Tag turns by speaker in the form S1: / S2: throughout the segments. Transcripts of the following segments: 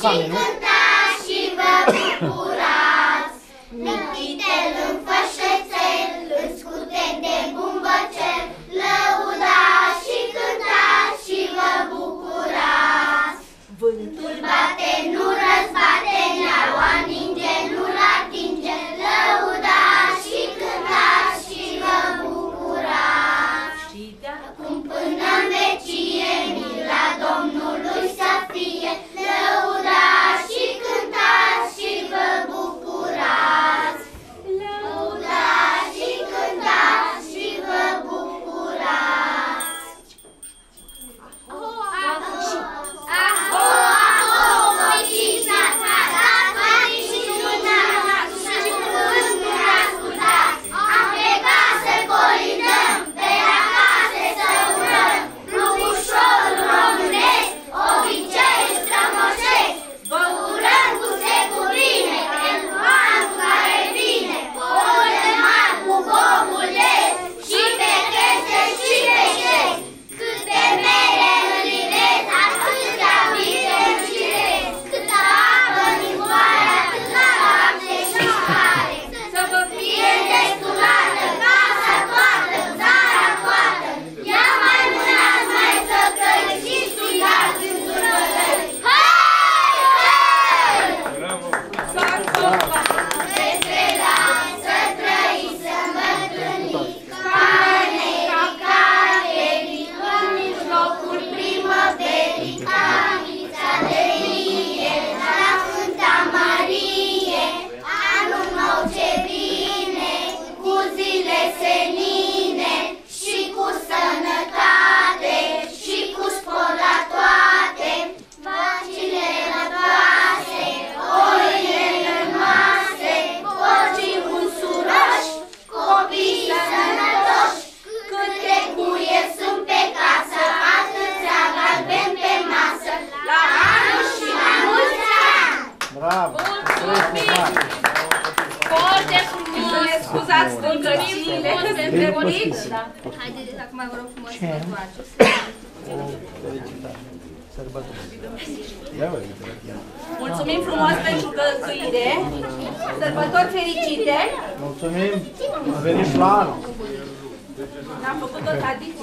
S1: Same, nu?
S2: Cântați și vă bucurați, Nichitel în fășețel, în scutec de bumbăcel, lăudați și cântați și vă bucurați. Vântul bate, nu răzbate, neaua ninge, nu-l atinge, lăudați și cântați și vă bucurați. Și de-acum până în vecie, mila Domnului să fie, lăudați și cântați și vă bucurați. Lăudați și cântați și vă bucurați. Aho, aho, măișa, dați măiși luna, și cuvântul ascultați. Am plecat să colindăm, pe acasă să urăm, rupușorul românesc, obiceiul strămoșesc. Vă urăm cu securine, pentru anul care vine, ouăle mari cu bomuleț, și pe cheste și pe șez. Câte mere în livez, atâtea vite în șirez. Câtă apă din foaie, atâta lapte și mare. Să vă fie destulată casa toată, țara toată. Ia mai mânați, mai săcăi, și suiați în zurgălăi. Hai, hai! Despre lansă să trăiți, să îmbătrâniți, carne ridicate, în mijlocul primăverii, camița de ie, la Sfânta Marie, anul nou ce vine, cu zile senine, și cu sănătate, și cu spor la toate, vacile rătoase, oile rămoase, porcii unsuroși, copii sănătoși, câte cuie sunt pe casă, atâția galben pe masă, la anul și la mulți ani!
S1: Bravo!
S3: Foarte frumos! Scuzați stângăciile, se întreboniți?
S2: Haideți, acum vă rog frumos să vă faceți.
S3: Mulțumim frumos pentru gălțuire! Sărbători fericite!
S1: Mulțumim! A venit la anul!
S3: Am făcut o tradiție!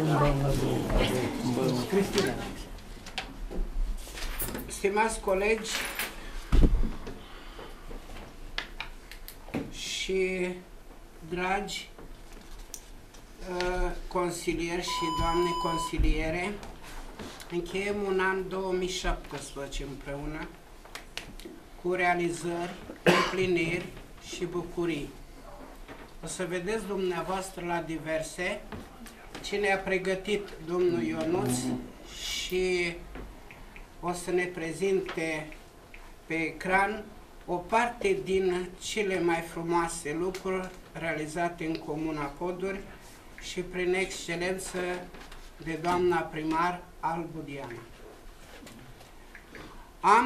S1: Cristina!
S4: Stimați colegi și dragi consilieri și doamne consiliere, încheiem un an 2017 împreună cu realizări, împliniri și bucurii. O să vedeți dumneavoastră la diverse ce ne-a pregătit domnul Ionuț și o să ne prezinte pe ecran o parte din cele mai frumoase lucruri realizate în Comuna Poduri și prin excelență de doamna primar Albu Diana. Am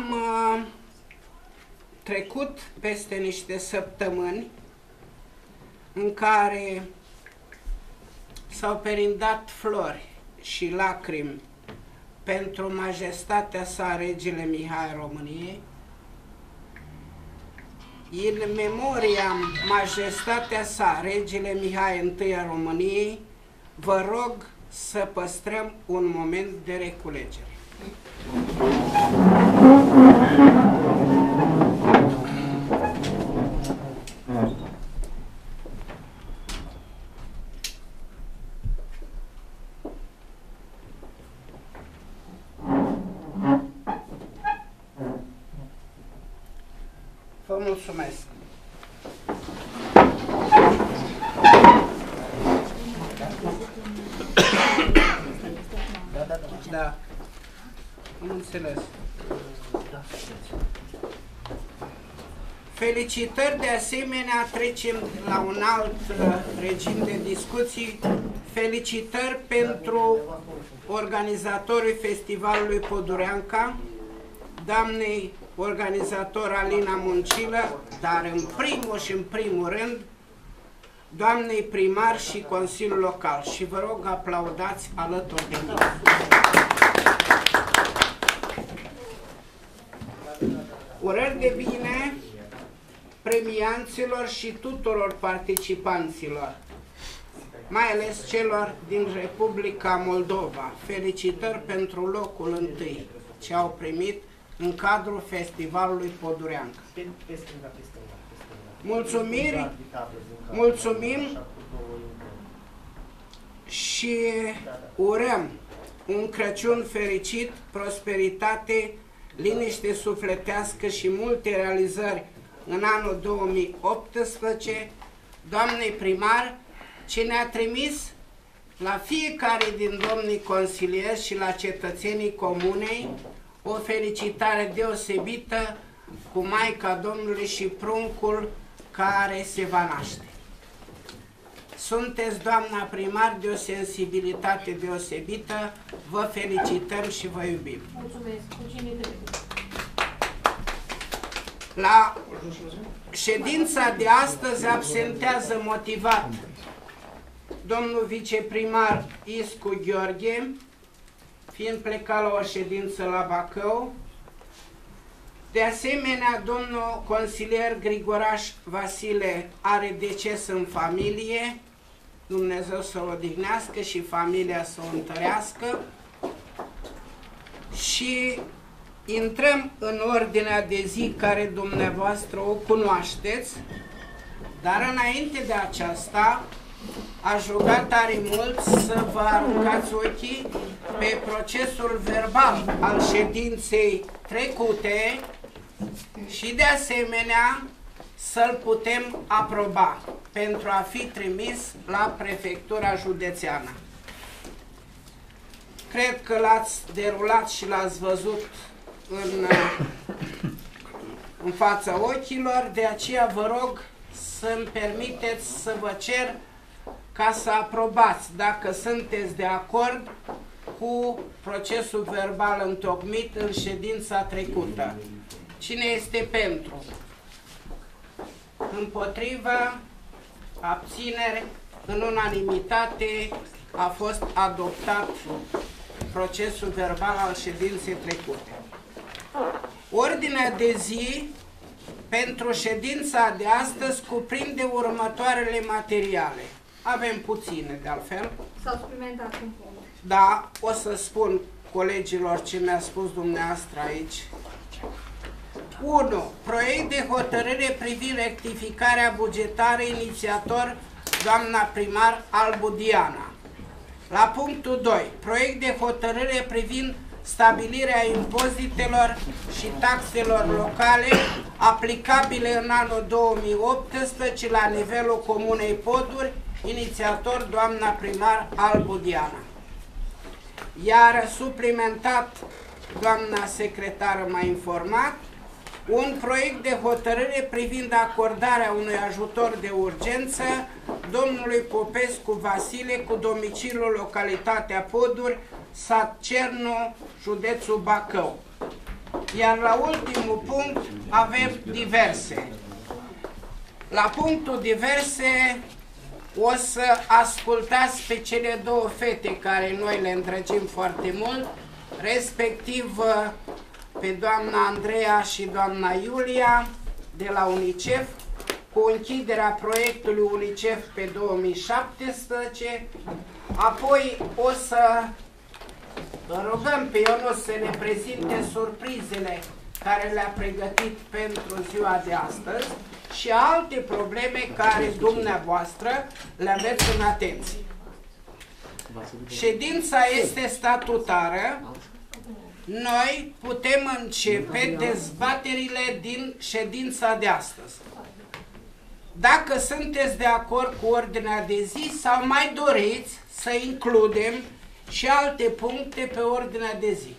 S4: trecut peste niște săptămâni în care s-au perindat flori și lacrimi pentru majestatea sa regele Mihai României. În memoria majestatea sa regele Mihai I a României, vă rog să păstrăm un moment de reculegere. Vă mulțumesc! Da, am înțeles. Felicitări, de asemenea, trecem la un alt regim de discuții. Felicitări pentru organizatorii Festivalului Podureanca, doamnei organizator Alina Muncilă, dar în primul și în primul rând doamnei primar și Consiliul Local. Și vă rog, aplaudați alături de mine. de bine premianților și tuturor participanților, mai ales celor din Republica Moldova. Felicitări pentru locul întâi ce au primit în cadrul Festivalului Podureanca. Mulțumim și urăm un Crăciun fericit, prosperitate, liniște sufletească și multe realizări în anul 2018, doamnei primar, ce ne-a trimis la fiecare din domnii consilieri și la cetățenii comunei o felicitare deosebită cu Maica Domnului și pruncul care se va naște. Sunteți, doamna primar, de o sensibilitate deosebită, vă felicităm și vă iubim.
S3: Mulțumesc.
S4: La ședința de astăzi absentează motivat domnul viceprimar Iscu Gheorghe, fiind plecat la o ședință la Bacău. De asemenea, domnul consilier Grigoraș Vasile are deces în familie, Dumnezeu să-l odihnească și familia să o întărească. Și intrăm în ordinea de zi care dumneavoastră o cunoașteți, dar înainte de aceasta aș ruga tare mult să vă aruncați ochii pe procesul verbal al ședinței trecute și de asemenea să-l putem aproba pentru a fi trimis la prefectura județeană. Cred că l-ați derulat și l-ați văzut în fața ochilor, de aceea vă rog să-mi permiteți să vă cer ca să aprobați, dacă sunteți de acord cu procesul verbal întocmit în ședința trecută. Cine este pentru? Împotrivă? Abțineri? În unanimitate a fost adoptat procesul verbal al ședinței trecute. Ordinea de zi pentru ședința de astăzi cuprinde următoarele materiale. Avem puține, de altfel.
S3: S-au suplimentat un punct.
S4: Da, o să spun colegilor ce mi-a spus dumneavoastră aici. 1. Proiect de hotărâre privind rectificarea bugetară, inițiator doamna primar Albu Diana. La punctul 2. Proiect de hotărâre privind stabilirea impozitelor și taxelor locale aplicabile în anul 2018 la nivelul Comunei Poduri, inițiator doamna primar Albu Diana. Iar suplimentat, doamna secretară m-a informat, un proiect de hotărâre privind acordarea unui ajutor de urgență domnului Popescu Vasile cu domiciliul localitatea Poduri, sat Cernu, județul Bacău. Iar la ultimul punct avem diverse. La punctul diverse o să ascultați pe cele două fete care noi le îndrăgim foarte mult, respectiv pe doamna Andreea și doamna Iulia de la UNICEF, cu închiderea proiectului UNICEF pe 2017. Apoi o să rugăm pe Ionus să ne prezinte surprizele care le-a pregătit pentru ziua de astăzi și alte probleme care dumneavoastră le aveți în atenție. Ședința este statutară. Noi putem începe dezbaterile din ședința de astăzi. Dacă sunteți de acord cu ordinea de zi sau mai doriți să includem și alte puncte pe ordinea de zi.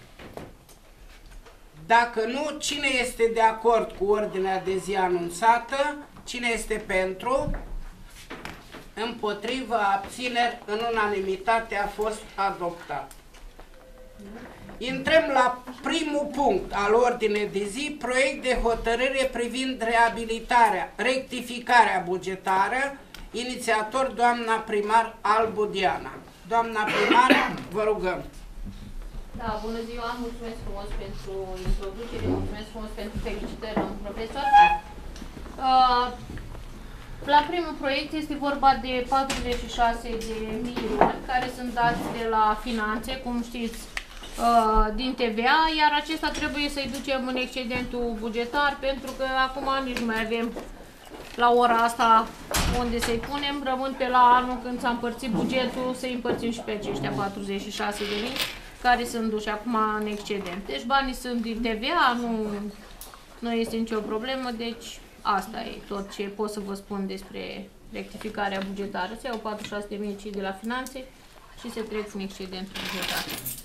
S4: Dacă nu, cine este de acord cu ordinea de zi anunțată? Cine este pentru? Împotrivă, abțineri, în unanimitate a fost adoptat. Intrăm la primul punct al ordinei de zi, proiect de hotărâre privind reabilitarea, rectificarea bugetară, inițiator doamna primar Albu Diana. Doamna primar, vă rugăm.
S5: Da, bună ziua, mulțumesc frumos pentru introducere, mulțumesc frumos pentru felicitări, domnul profesor. La primul proiect este vorba de 46.000 care sunt dați de la finanțe, cum știți, din TVA, iar acesta trebuie să-i ducem în excedentul bugetar, pentru că acum nici nu mai avem la ora asta unde să-i punem, rămân pe la anul când s-a împărțit bugetul, să-i împărțim și pe aceștia 46.000 care sunt duși acum în excedent. Deci banii sunt din TVA, nu este nicio problemă, deci asta e tot ce pot să vă spun despre rectificarea bugetară. Se iau 46.000 de la finanțe și se trec în excedentul bugetar.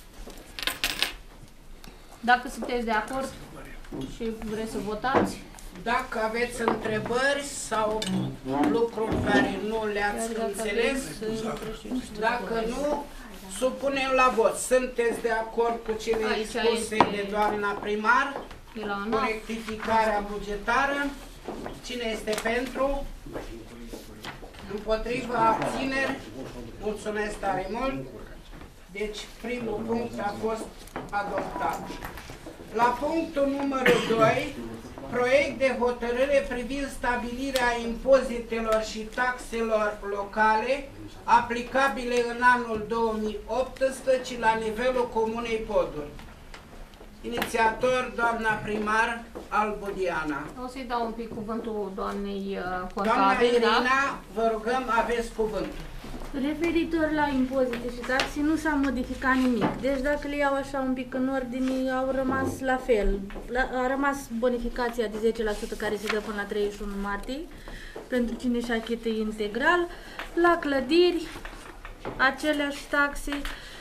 S5: Dacă sunteți de acord și vreți să votați.
S4: Dacă aveți întrebări sau lucruri care nu le-ați înțeles, dacă nu, supunem la vot. Sunteți de acord cu cele spuse de doamna primar? Cu rectificarea bugetară? Cine este pentru? Împotriva, abțineri? Mulțumesc tare mult! Deci primul punct a fost adoptat. La punctul numărul 2, proiect de hotărâre privind stabilirea impozitelor și taxelor locale aplicabile în anul 2018 la nivelul Comunei Poduri. Inițiator, doamna primar Albu Diana.
S5: O să-i dau un pic cuvântul doamnei contabil.
S4: Doamna Irina, vă rugăm, aveți cuvântul.
S6: Referitor la impozite și taxe nu s-a modificat nimic. Deci dacă le iau așa un pic în ordine, au rămas la fel. A rămas bonificația de 10% care se dă până la 31 martie pentru cine își achită integral. La clădiri, aceleași taxe.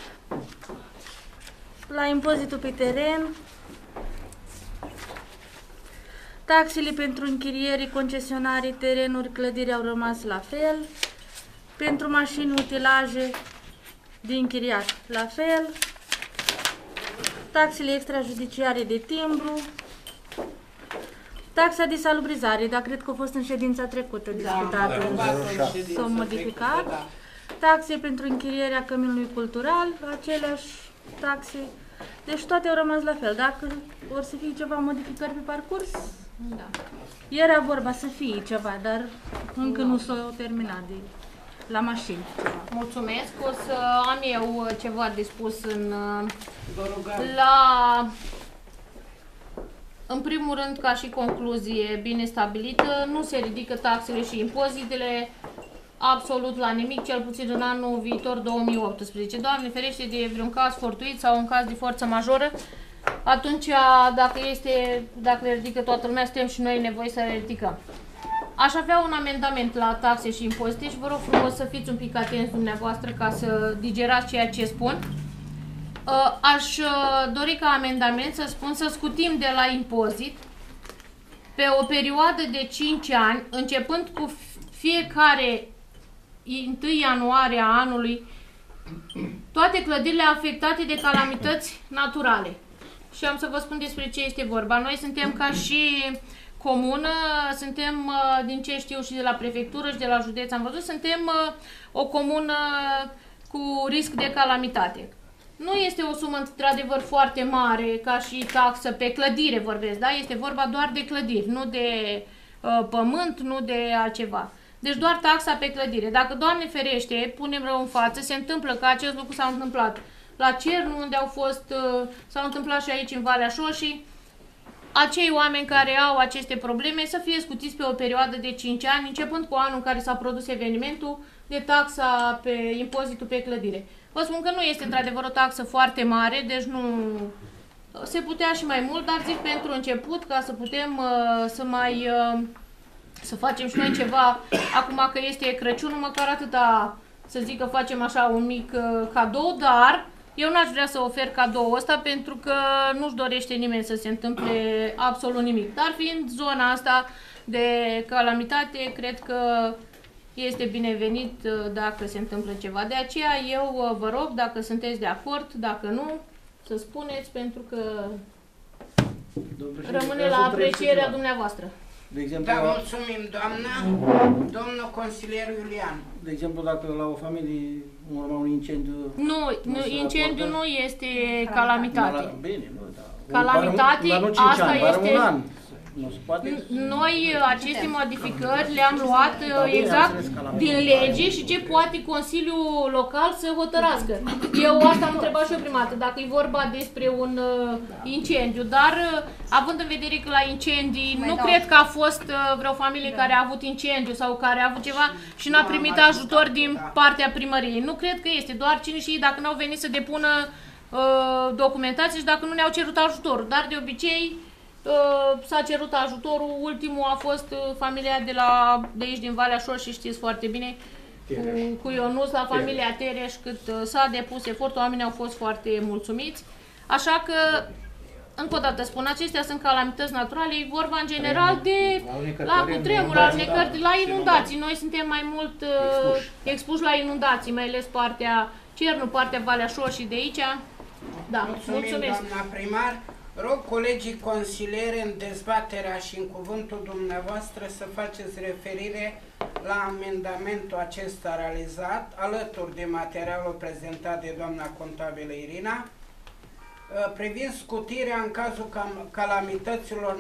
S6: La impozitul pe teren, taxele pentru închirierii, concesionarii, terenuri, clădiri au rămas la fel. Pentru mașini, utilaje de închiriat, la fel. Taxele extrajudiciare de timbru. Taxa de salubrizare, dar cred că a fost în ședința trecută discutată. S-au modificat. Taxe pentru închirierea căminului cultural, aceleași taxe. Deci toate au rămas la fel. Dacă vor să fie ceva modificări pe parcurs,
S5: da.
S6: Era vorba să fie ceva, dar încă nu s-au terminat de la mașini.
S5: Mulțumesc. O să am eu ceva de spus în primul rând, ca și concluzie bine stabilită, nu se ridică taxele și impozitele absolut la nimic, cel puțin în anul viitor 2018. Doamne ferește de vreun caz fortuit sau un caz de forță majoră, atunci dacă le ridică toată lumea, suntem și noi nevoie să le ridicăm. Aș avea un amendament la taxe și impozite și vă rog frumos să fiți un pic atenți dumneavoastră ca să digerați ceea ce spun. Aș dori ca amendament să spun să scutim de la impozit pe o perioadă de 5 ani, începând cu fiecare 1 ianuarie a anului, toate clădirile afectate de calamități naturale. Și am să vă spun despre ce este vorba. Noi suntem ca și comună, suntem, din ce știu și de la prefectură și de la județ am văzut, suntem o comună cu risc de calamitate. Nu este o sumă într-adevăr foarte mare ca și taxă pe clădire vorbesc, da? Este vorba doar de clădiri, nu de pământ, nu de altceva. Deci doar taxa pe clădire. Dacă, Doamne ferește, punem rău în față, se întâmplă că acest lucru s-a întâmplat la Cernu, unde s-au întâmplat și aici în Valea Șoșii, acei oameni care au aceste probleme să fie scutiți pe o perioadă de 5 ani, începând cu anul în care s-a produs evenimentul, de taxa pe impozitul pe clădire. Vă spun că nu este într-adevăr o taxă foarte mare, deci nu se putea și mai mult, dar zic pentru început, ca să putem să facem și noi ceva, acum că este Crăciunul, măcar atâta, să zic că facem așa un mic cadou, dar eu n-aș vrea să ofer cadoul ăsta pentru că nu-și dorește nimeni să se întâmple absolut nimic. Dar fiind zona asta de calamitate, cred că este binevenit dacă se întâmplă ceva. De aceea eu vă rog, dacă sunteți de acord, dacă nu, să spuneți, pentru că rămâne la aprecierea dumneavoastră.
S1: De exemplu,
S4: Da, mulțumim, doamna. Domnul consilier Iulian.
S1: de exemplu, dacă la o familie urma un incendiu...
S5: Nu,
S1: se
S5: incendiu
S1: raportă?
S5: nu este calamitate.
S1: Bine, nu, da.
S5: Calamitate,
S1: Dar nu 5
S5: asta
S1: ani, doar
S5: este-
S1: un an. Nu se poate...
S5: Noi aceste modificări le-am luat
S1: bine,
S5: exact
S1: am înțeles că
S5: din lege și ce poate Consiliul Local să hotărască. Eu asta am întrebat și eu prima dată, dacă e vorba despre un incendiu, dar având în vedere că la incendii nu cred că a fost vreo familie care a avut incendiu sau care a avut ceva și n-a primit ajutor din partea primăriei. Nu cred că este, doar cine știe dacă n-au venit să depună documentație și dacă nu ne-au cerut ajutorul, dar de obicei s-a cerut ajutorul. Ultimul a fost familia de aici din Valea Șor și știți foarte bine cu Ionuț la familia Tereș, cât s-a depus efort, oamenii au fost foarte mulțumiți. Așa că, încă o dată spun, acestea sunt calamități naturale, e vorba în general de la cutremur, alunecări, la inundații. Noi suntem mai mult expuși la inundații, mai ales partea Cernu, partea Valea Șor și de aici. Da, mulțumesc.
S4: Doamna primar. Rog colegii consilieri în dezbaterea și în cuvântul dumneavoastră să faceți referire la amendamentul acesta realizat, alături de materialul prezentat de doamna contabilă Irina, privind scutirea în cazul calamităților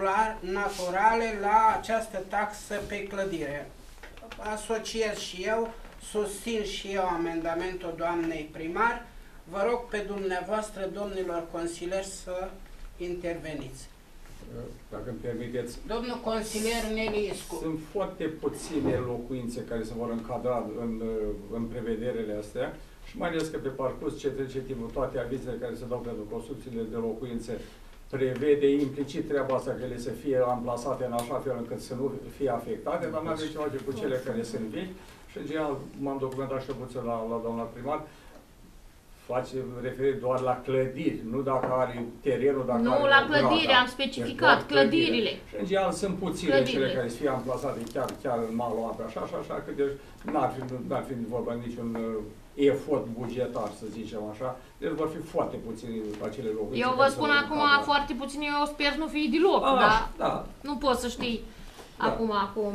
S4: naturale la această taxă pe clădire. Asociez și eu, susțin și eu amendamentul doamnei primar. Vă rog pe dumneavoastră, domnilor consilieri, să interveniți.
S7: Dacă îmi permiteți.
S4: Domnul consilier Neliescu.
S7: Sunt foarte puține locuințe care se vor încadra în prevederile astea și mai ales că pe parcurs ce trece timpul, toate avizele care se dau pentru construcțiile de locuințe prevede implicit treaba asta că ele să fie amplasate în așa fel încât să nu fie afectate, dar n-are ce face cu cele care sunt vechi și în general m-am documentat și puțin la doamna primar. Face referire doar la clădiri, nu dacă are terenul, dacă
S5: nu,
S7: are
S5: la clădire, am specificat, clădirile.
S7: Și în general sunt puține cele care să fie amplasate chiar în malul apei, așa că deci n-ar fi vorba niciun efort bugetar, să zicem așa, deci vor fi foarte puține acele locuri.
S5: Eu vă spun acum foarte puține, eu sper nu fi deloc, dar nu poți să știi acum.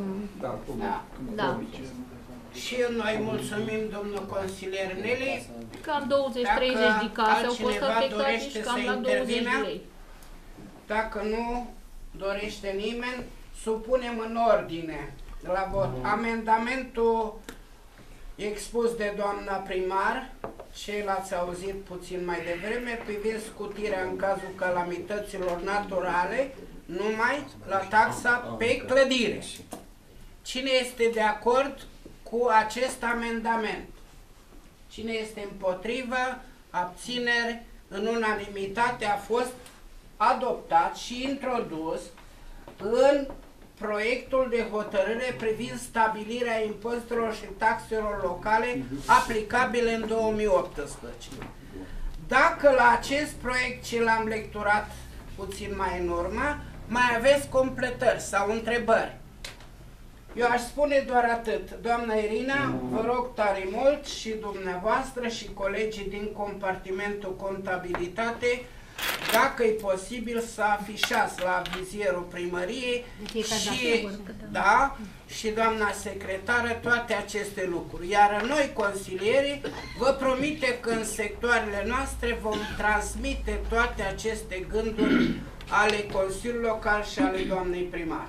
S5: Da.
S4: Și noi mulțumim, domnul consilier Neli.
S5: Cam 20-30 de case au fost afectate și cam la 20 de lei.
S4: Dacă nu dorește nimeni, supunem în ordine la vot amendamentul expus de doamna primar, ce l-ați auzit puțin mai devreme, privind scutirea în cazul calamităților naturale numai la taxa pe clădire. Cine este de acord cu acest amendament? Cine este împotrivă? Abțineri? În unanimitate a fost adoptat și introdus în proiectul de hotărâre privind stabilirea impozitelor și taxelor locale aplicabile în 2018. Dacă la acest proiect ce l-am lecturat puțin mai în urmă, mai aveți completări sau întrebări, eu aș spune doar atât. Doamna Irina, vă rog tare mult și dumneavoastră și colegii din compartimentul contabilitate, dacă e posibil să afișați la vizierul primăriei și doamna secretară toate aceste lucruri. Iar noi, consilierii, vă promite că în sectoarele noastre vom transmite toate aceste gânduri ale Consiliului Local și ale doamnei primar.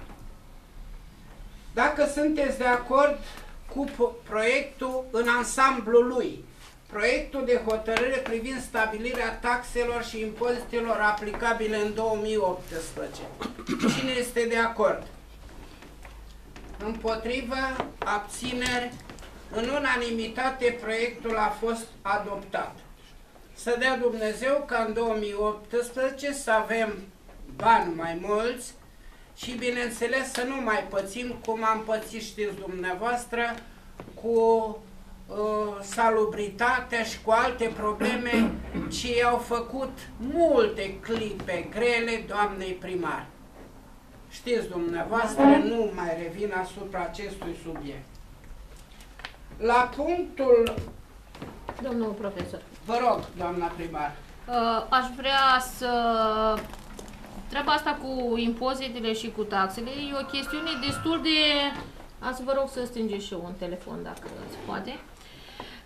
S4: Dacă sunteți de acord cu proiectul în ansamblul lui, proiectul de hotărâre privind stabilirea taxelor și impozitelor aplicabile în 2018. Cine este de acord? Împotrivă? Abțineri? În unanimitate proiectul a fost adoptat. Să dea Dumnezeu ca în 2018 să avem bani mai mulți și, bineînțeles, să nu mai pățim cum am pățit, știți dumneavoastră, cu salubritatea și cu alte probleme ce i-au făcut multe clipe grele doamnei primar. Știți dumneavoastră, nu mai revin asupra acestui subiect. La punctul...
S5: Domnul profesor.
S4: Vă rog, doamna primar.
S5: Aș vrea să... Treaba asta cu impozitele și cu taxele e o chestiune destul de... Să vă rog să stingeți și eu un telefon, dacă se poate.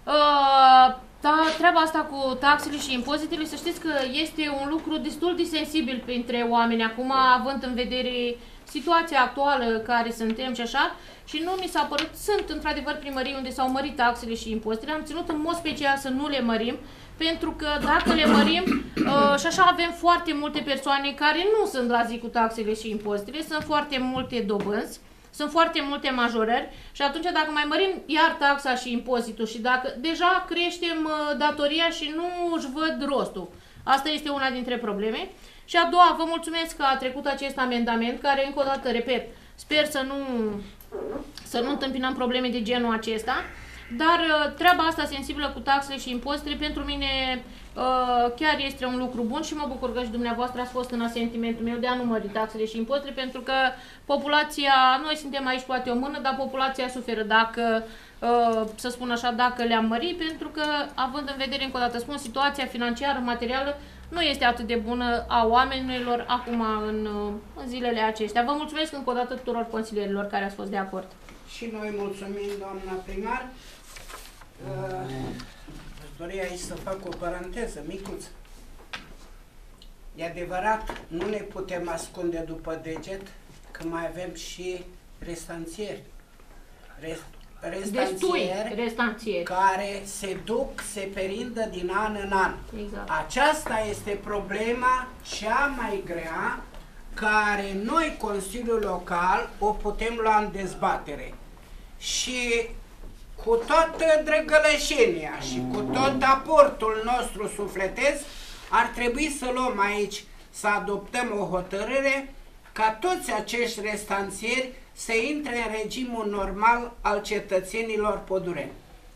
S5: Da, treaba asta cu taxele și impozitele, să știți că este un lucru destul de sensibil printre oameni acum, având în vedere situația actuală care suntem și așa, și nu mi s-a părut, sunt într-adevăr primării unde s-au mărit taxele și impozitele, am ținut în mod special să nu le mărim, pentru că dacă le mărim, și așa avem foarte multe persoane care nu sunt la zi cu taxele și impozitele, sunt foarte multe dobânzi, sunt foarte multe majorări și atunci dacă mai mărim iar taxa și impozitul și dacă deja creștem datoria și nu își văd rostul. Asta este una dintre probleme. Și a doua, vă mulțumesc că a trecut acest amendament care, încă o dată, repet, sper să nu întâmpinăm probleme de genul acesta, dar treaba asta sensibilă cu taxele și impozitele pentru mine chiar este un lucru bun și mă bucur că și dumneavoastră ați fost în asentimentul meu de a nu mări taxele și impozitele, pentru că populația, noi suntem aici poate o mână, dar populația suferă dacă, să spun așa, dacă le-am mări, pentru că, având în vedere, încă o dată spun, situația financiară, materială, nu este atât de bună a oamenilor acum în zilele acestea. Vă mulțumesc încă o dată tuturor consilierilor care ați fost de acord.
S4: Și noi mulțumim, doamna primar. Aș dori aici să fac o paranteză micuță. E adevărat, nu ne putem ascunde după deget că mai avem și restanțieri.
S5: Restanțieri
S4: care se duc, se perindă din an în an.
S5: Exact.
S4: Aceasta este problema cea mai grea care noi, Consiliul Local, o putem lua în dezbatere. Și cu toată drăgălășenia și cu tot aportul nostru sufletesc, ar trebui să luăm aici, să adoptăm o hotărâre ca toți acești restanțieri să intre în regimul normal al cetățenilor podureni.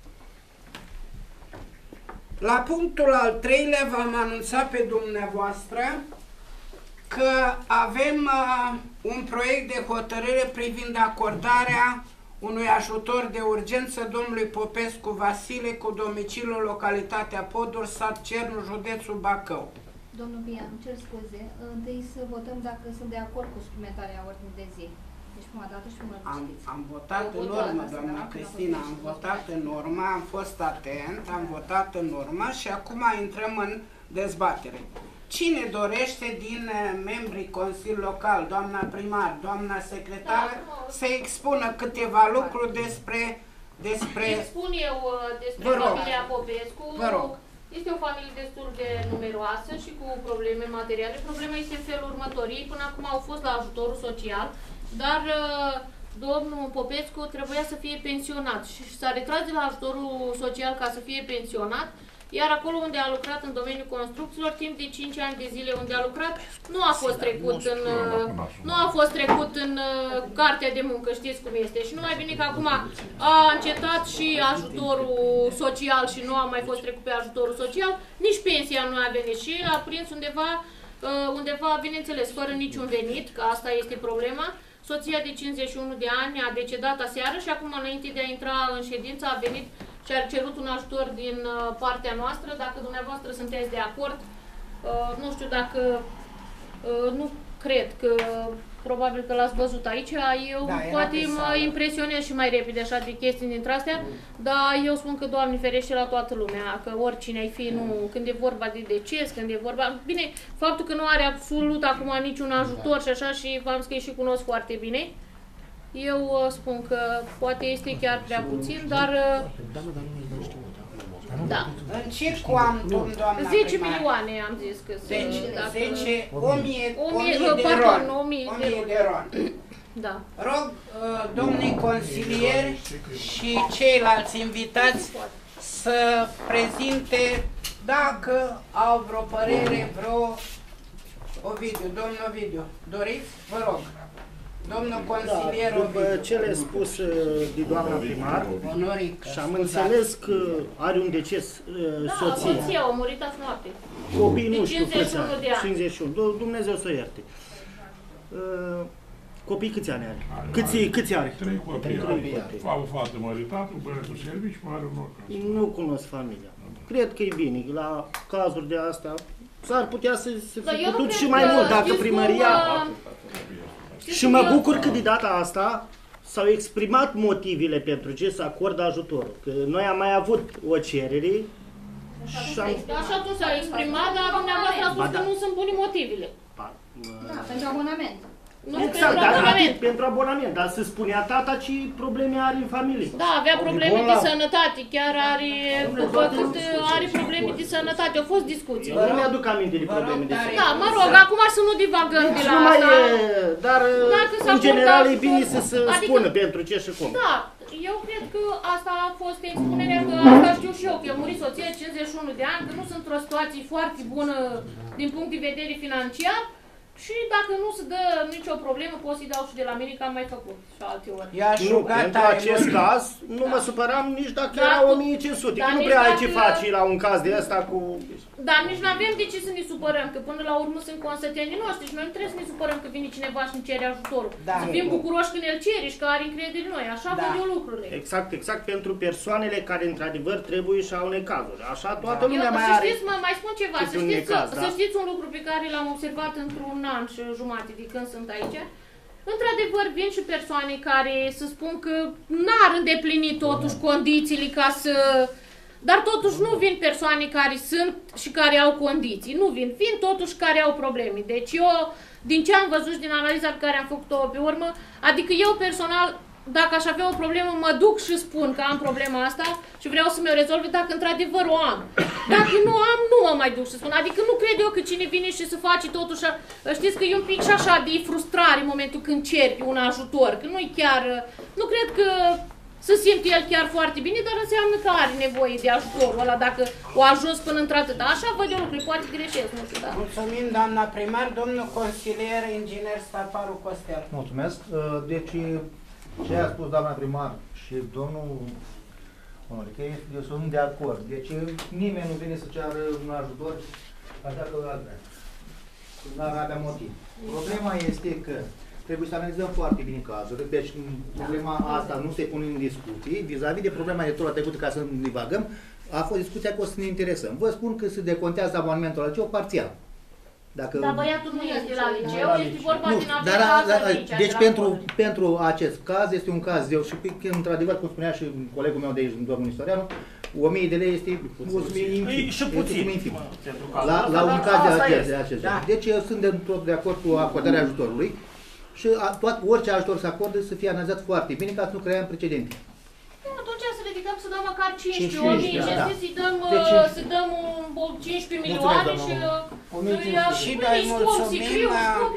S4: La punctul al 3-lea v-am anunțat pe dumneavoastră că avem un proiect de hotărâre privind acordarea unui ajutor de urgență domnului Popescu Vasile cu domiciliul localitatea Podor, sat Cernu, județul Bacău.
S8: Domnul Bian, cer scuze. Întâi să votăm dacă sunt de acord cu suplimentarea ordinii de zi. Deci prima dată și prima
S4: Am votat în urmă, doamna Cristina, am votat în urmă, am fost atent, am votat în urmă și acum intrăm în dezbatere. Cine dorește din membrii Consiliului Local, doamna primar, doamna secretară, să expună câteva lucruri despre...
S5: Expun eu despre familia Popescu.
S4: Vă rog.
S5: Este o familie destul de numeroasă și cu probleme materiale. Problema este în felul următor. Ei până acum au fost la ajutorul social, dar domnul Popescu trebuia să fie pensionat și s-a retras de la ajutorul social ca să fie pensionat, iar acolo unde a lucrat în domeniul construcțiilor, timp de 5 ani de zile unde a lucrat, nu a fost trecut în cartea de muncă, știți cum este. Și numai bine că acum a încetat și ajutorul social și nu a mai fost trecut pe ajutorul social, nici pensia nu a venit și a prins undeva, bineînțeles, fără niciun venit, că asta este problema. Soția de 51 de ani a decedat aseară și acum, înainte de a intra în ședință, a venit și a cerut un ajutor din partea noastră. Dacă dumneavoastră sunteți de acord, nu știu dacă, nu cred că, probabil că l-ați văzut aici, eu poate mă impresionez și mai repede așa de chestii dintre astea, dar eu spun că, Doamne ferește, la toată lumea, că oricine ai fi, nu, când e vorba de deces, când e vorba... Bine, faptul că nu are absolut acum niciun ajutor și așa, și v-am scris și cunosc foarte bine, eu spun că poate este chiar prea puțin, dar... Da.
S4: În ce cuantum, doamna
S5: 10
S4: primar?
S5: milioane am zis că sunt.
S4: 10 de ron.
S5: Da.
S4: Rog, domnii consilieri și ceilalți invitați să prezinte dacă au vreo părere, Ovidiu, domnul Ovidiu, doriți? Vă rog. Domnul consilier Ovidiu.
S9: După cele spuse de doamna primar,
S4: Onorică,
S9: și am înțeles că are un deces soție.
S5: Da, soția a murit azi noapte.
S9: Copii nu știu câți
S5: 51
S9: ani.
S5: de ani.
S9: 51. Dumnezeu să ierte. Copii câți ani are? Câți are?
S10: 3 copii. Au o fată măritată, băiatul servici, mare un orcă.
S9: Nu cunosc familia. Cred că e bine. La cazuri de astea s-ar putea să fi putut și mai mult dacă primăria... Și mă bucur că de data asta s-au exprimat motivele pentru ce să acordă ajutorul. Că noi am mai avut o cerere și am...
S5: Așa atunci s-a exprimat, dar dumneavoastră a spus că nu sunt bune motivele.
S8: Da, pentru abonament.
S5: Nu
S9: exact,
S5: pentru abonament.
S9: Pentru abonament, dar se spunea tata ce probleme are în familie.
S5: Da, avea probleme de sănătate, chiar are probleme de sănătate, au fost discuții.
S9: Nu mi-aduc aminte de probleme de sănătate.
S5: Da, mă rog, acum să nu divagăm de la asta.
S9: Dar în general e bine să se spună pentru ce și cum.
S5: Da, eu cred că asta a fost expunerea, că asta știu și eu, că a murit soția 51 de ani, că nu sunt într-o situație foarte bună din punct de vedere financiar. Și dacă nu se dă nicio problemă, pot să-i dau și de la mine, că am mai făcut și alte ori.
S9: Nu, pentru acest caz, nu mă supăram nici dacă era 1500, că nu prea ai ce faci la un caz de ăsta cu...
S5: Dar nici nu avem de ce să ne supărăm, că până la urmă sunt consătenii noștri și noi nu trebuie să ne supărăm că vine cineva și ne cere ajutorul. Să fim bucuroși când el cere și că are încredere în noi, așa văd eu lucrurile.
S9: Exact pentru persoanele care într-adevăr trebuie și au necazuri. Așa toată lumea mai
S5: are...
S9: are...
S5: Știți, mai spun ceva, să știți un lucru pe care l-am observat într-un an și jumate de când sunt aici. Într-adevăr, vin și persoane care să spun că n-ar îndeplini totuși condițiile ca să... Dar totuși nu vin persoane care sunt și care au condiții. Nu vin totuși care au probleme. Deci eu, din ce am văzut și din analiza pe care am făcut-o pe urmă, adică eu personal, dacă aș avea o problemă, mă duc și spun că am problema asta și vreau să mi-o rezolve dacă într-adevăr o am. Dacă nu am, nu mă mai duc și spun. Adică nu cred eu că cine vine și să face totuși... Știți că e un pic și așa de frustrare în momentul când ceri un ajutor, că nu-i chiar... Nu cred că se simte el chiar foarte bine, dar înseamnă că are nevoie de ajutorul ăla dacă o ajuns până într-atât. Așa văd eu lucruri, poate greșesc, nu știu, da.
S4: Mulțumim, doamna primar, domnul consilier, inginer Stafaru Costel.
S11: Mulțumesc. Deci, ce a spus doamna primar și domnul Onorică, eu sunt de acord. Deci, nimeni nu vine să ceară un ajutor așa că nu ar avea motiv. Problema este că trebuie să analizăm foarte bine cazurile, deci problema asta nu se pune în discuții. Vis-a-vis de problema electorală trecută, ca să nu divagăm, a fost discuția că o să ne interesăm. Vă spun că se decontează abonamentul la liceu parțial.
S5: Dar băiatul nu este la liceu, este vorba din
S11: aplicație. Deci pentru acest caz este un caz zeu și într-adevăr, cum spunea și colegul meu de aici, domnul Istorianu, 1000 de lei este o sumă infimă. La un caz de acesta. Deci eu sunt de acord cu acordarea ajutorului. Și orice ajutor să acorde să fie analizat foarte bine ca să nu creăm precedente.
S5: Atunci să ridicăm să dăm măcar 15.000, să dăm 15 milioane și
S4: noi mulțumim,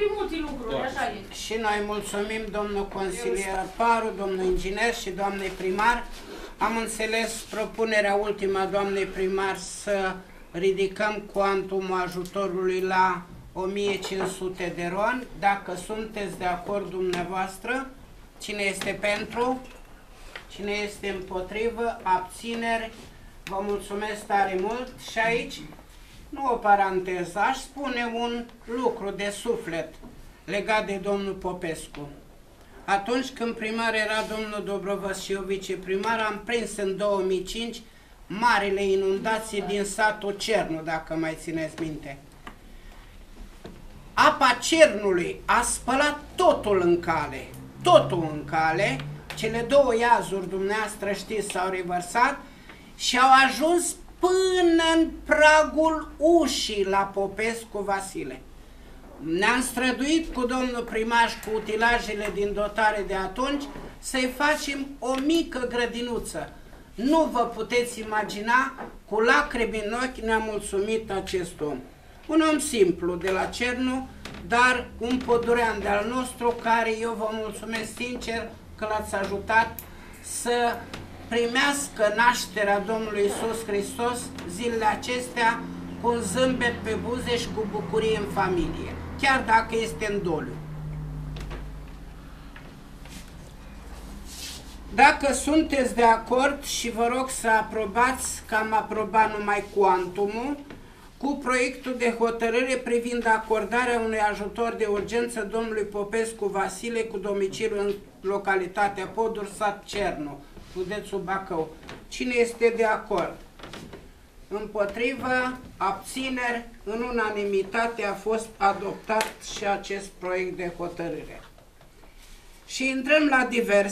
S4: și noi mulțumim domnul consilier Paru, domnul inginer și doamnei primar. Am înțeles propunerea ultimă a doamnei primar să ridicăm cuantumul ajutorului la 1500 de RON. Dacă sunteți de acord dumneavoastră, cine este pentru? Cine este împotrivă? Abțineri? Vă mulțumesc tare mult. Și aici, nu o paranteză, aș spune un lucru de suflet legat de domnul Popescu. Atunci când primar era domnul Dobrovăs și eu viceprimar, am prins în 2005 marile inundații din satul Cernu, dacă mai țineți minte. Apa Cernului a spălat totul în cale, cele două iazuri, dumneavoastră știți, s-au revărsat și au ajuns până în pragul ușii la Popescu Vasile. Ne-am străduit cu domnul primar și cu utilajele din dotare de atunci să-i facem o mică grădinuță. Nu vă puteți imagina, cu lacrimi în ochi ne-a mulțumit acest om. Un om simplu de la Cernu, dar un pădurean de-al nostru care eu vă mulțumesc sincer că l-ați ajutat să primească nașterea Domnului Iisus Hristos zilele acestea cu un zâmbet pe buze și cu bucurie în familie, chiar dacă este în doliu. Dacă sunteți de acord și vă rog să aprobați, că am aprobat numai cuantumul, cu proiectul de hotărâre privind acordarea unui ajutor de urgență domnului Popescu Vasile cu domiciliu în localitatea Poduri, sat Cernu, județul Bacău. Cine este de acord? Împotrivă, abțineri, în unanimitate a fost adoptat și acest proiect de hotărâre. Și intrăm la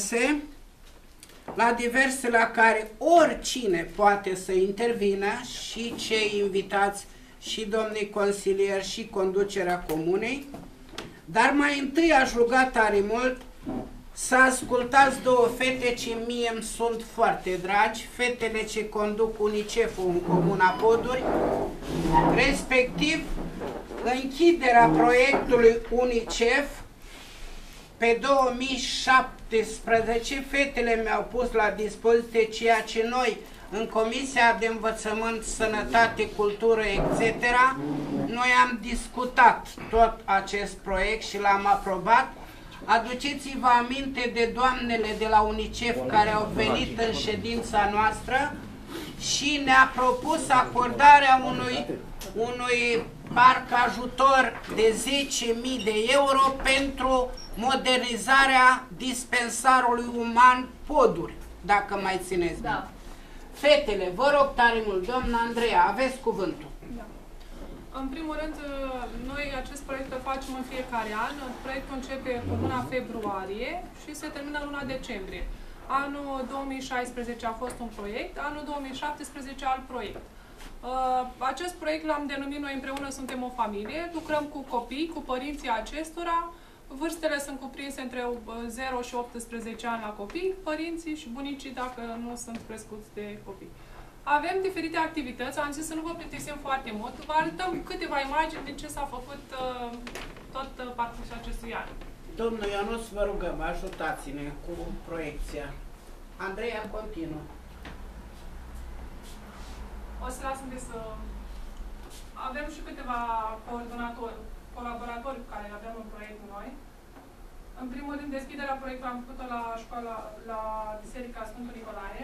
S4: diverse la care oricine poate să intervină, și cei invitați, și domnii consilieri, și conducerea comunei. Dar mai întâi aș ruga tare mult să ascultați două fete ce mie îmi sunt foarte dragi, fetele ce conduc UNICEF-ul în Comuna Poduri, respectiv închiderea proiectului UNICEF pe 2017. Fetele mi-au pus la dispoziție ceea ce noi în Comisia de Învățământ, Sănătate, Cultură, etc. Noi am discutat tot acest proiect și l-am aprobat. Aduceți-vă aminte de doamnele de la UNICEF care au venit în ședința noastră și ne-a propus acordarea unui parc ajutor de 10.000 de euro pentru modernizarea dispensarului uman Poduri, dacă mai țineți.
S3: Da.
S4: Fetele, vă rog tare mult, doamna Andreea, aveți cuvântul.
S3: Da. În primul rând, noi acest proiect îl facem în fiecare an. Proiectul începe cu luna februarie și se termină luna decembrie. Anul 2016 a fost un proiect, anul 2017 alt proiect. Acest proiect l-am denumit Noi împreună suntem o familie, lucrăm cu copii, cu părinții acestora. Vârstele sunt cuprinse între 0 și 18 ani la copii, părinții și bunicii dacă nu sunt crescuți de copii. Avem diferite activități, am zis să nu vă plictisim foarte mult, vă arătăm câteva imagini din ce s-a făcut tot parcursul acestui an.
S4: Domnul Ionuț, vă rugăm, ajutați-ne cu proiecția. Andreea, continuă.
S3: O să las să... Avem și câteva colaboratori cu care avem în proiect noi. În primul rând, deschiderea proiectului am făcut-o la școala, la Biserica Sfântul Nicolae.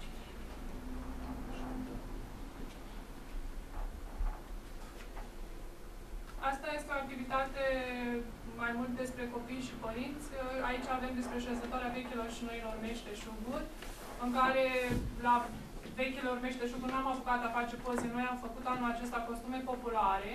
S3: Asta este o activitate mai mult despre copii și părinți. Aici avem despre șezătoarea vechilor și noilor meșteșuguri, în care la vechilor meșteșuguri nu am apucat a face poze. Noi am făcut anul acesta costume populare.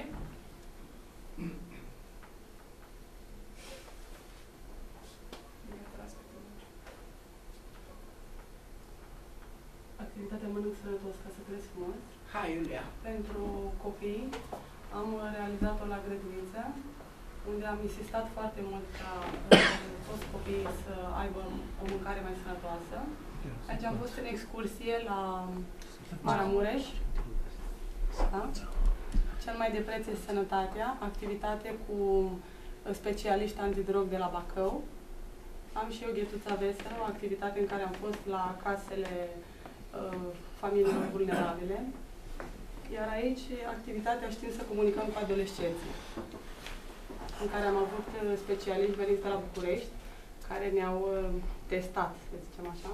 S12: Activitatea Mănânc Sănătos ca să trăiesc frumos.
S4: Hai, Iulia.
S12: Pentru copii am realizat-o la grădiniță, unde am insistat foarte mult ca toți copiii să aibă o mâncare mai sănătoasă. Aici am fost în excursie la Maramureș. Da? Cel mai de preț este sănătatea, activitate cu specialiști antidrog de la Bacău. Am și eu Ghetuța Veselă, o activitate în care am fost la casele familiilor vulnerabile. Iar aici, activitatea Știm să comunicăm cu adolescenții, în care am avut specialiști veniți de la București, care ne-au testat, să zicem așa.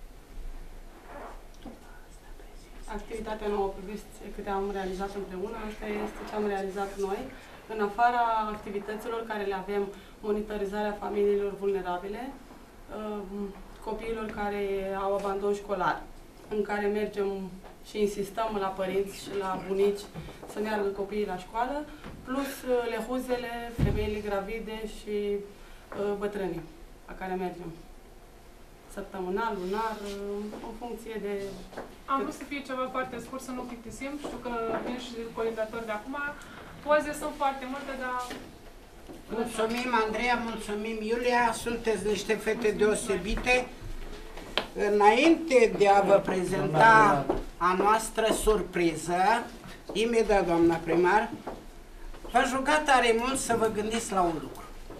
S12: Activitatea nouă, priviți câte am realizat împreună, asta este ce am realizat noi. În afara activităților care le avem, monitorizarea familiilor vulnerabile, copiilor care au abandon școlar, în care mergem și insistăm la părinți și la bunici să meargă copiii la școală, plus lehuzele, femeile gravide și bătrânii la care mergem. Săptămânal, lunar, în funcție de...
S3: Am vrut să fie ceva foarte scurt, să nu plictisim. Știu că vin și colindatori de acum. Poze sunt foarte multe, dar...
S4: Mulțumim, Andreea, mulțumim, Iulia. Sunteți niște fete deosebite. Înainte de a vă prezenta a noastră surpriză, imediat, doamna primar, v-aș ruga tare mult să vă gândiți la un lucru.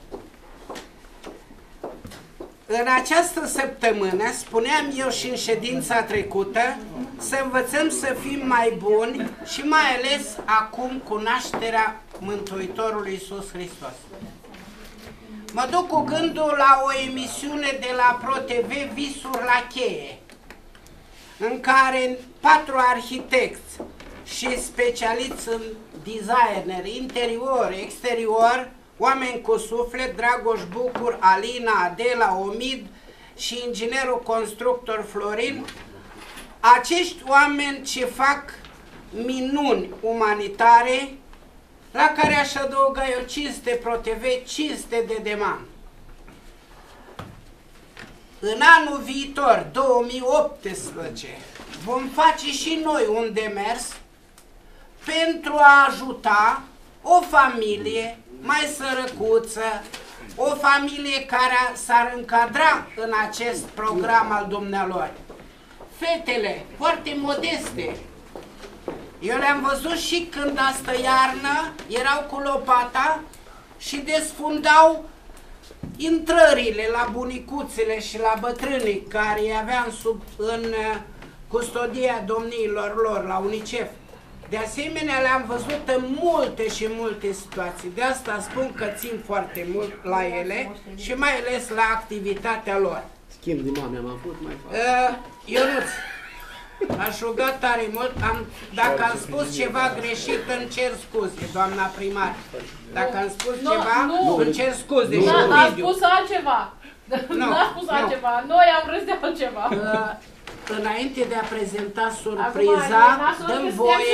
S4: În această săptămână, spuneam eu și în ședința trecută, să învățăm să fim mai buni și mai ales acum cu nașterea Mântuitorului Iisus Hristos. Mă duc cu gândul la o emisiune de la ProTV, Visuri la cheie, în care 4 arhitecți și specialiști în designer, interior, exterior, oameni cu suflet, Dragoș Bucur, Alina, Adela, Omid și inginerul constructor Florin, acești oameni ce fac minuni umanitare, la care aș adăuga eu cinste ProTV, cinste de Deman. în anul viitor, 2018, vom face și noi un demers pentru a ajuta o familie mai sărăcuță, o familie care s-ar încadra în acest program al dumnealor. Fetele foarte modeste. Eu le-am văzut și când astă iarnă erau cu lopata și desfundau intrările la bunicuțele și la bătrânii care îi aveam în custodia domniilor lor la UNICEF. De asemenea, le-am văzut în multe și multe situații. De asta spun că țin foarte mult la ele și mai ales la activitatea lor.
S1: Schimb de mame am avut mai fac.
S4: Ionuț, aș ruga tare mult, dacă am spus ceva greșit, îmi cer scuze, doamna primar. Dacă am spus ceva, îmi cer scuze.
S5: A spus altceva. Nu a spus altceva. Noi am râs de altceva.
S4: Înainte de a prezenta surpriza, dăm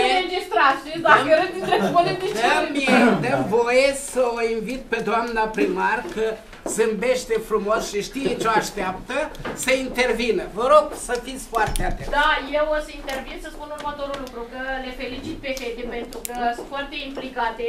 S4: voie să o invit pe doamna primar, că zâmbește frumos și știe ce o așteaptă, să intervină. Vă rog să fiți foarte atenți.
S5: Da, eu o să intervin să spun următorul lucru, că le felicit pe fete pentru că sunt foarte implicate.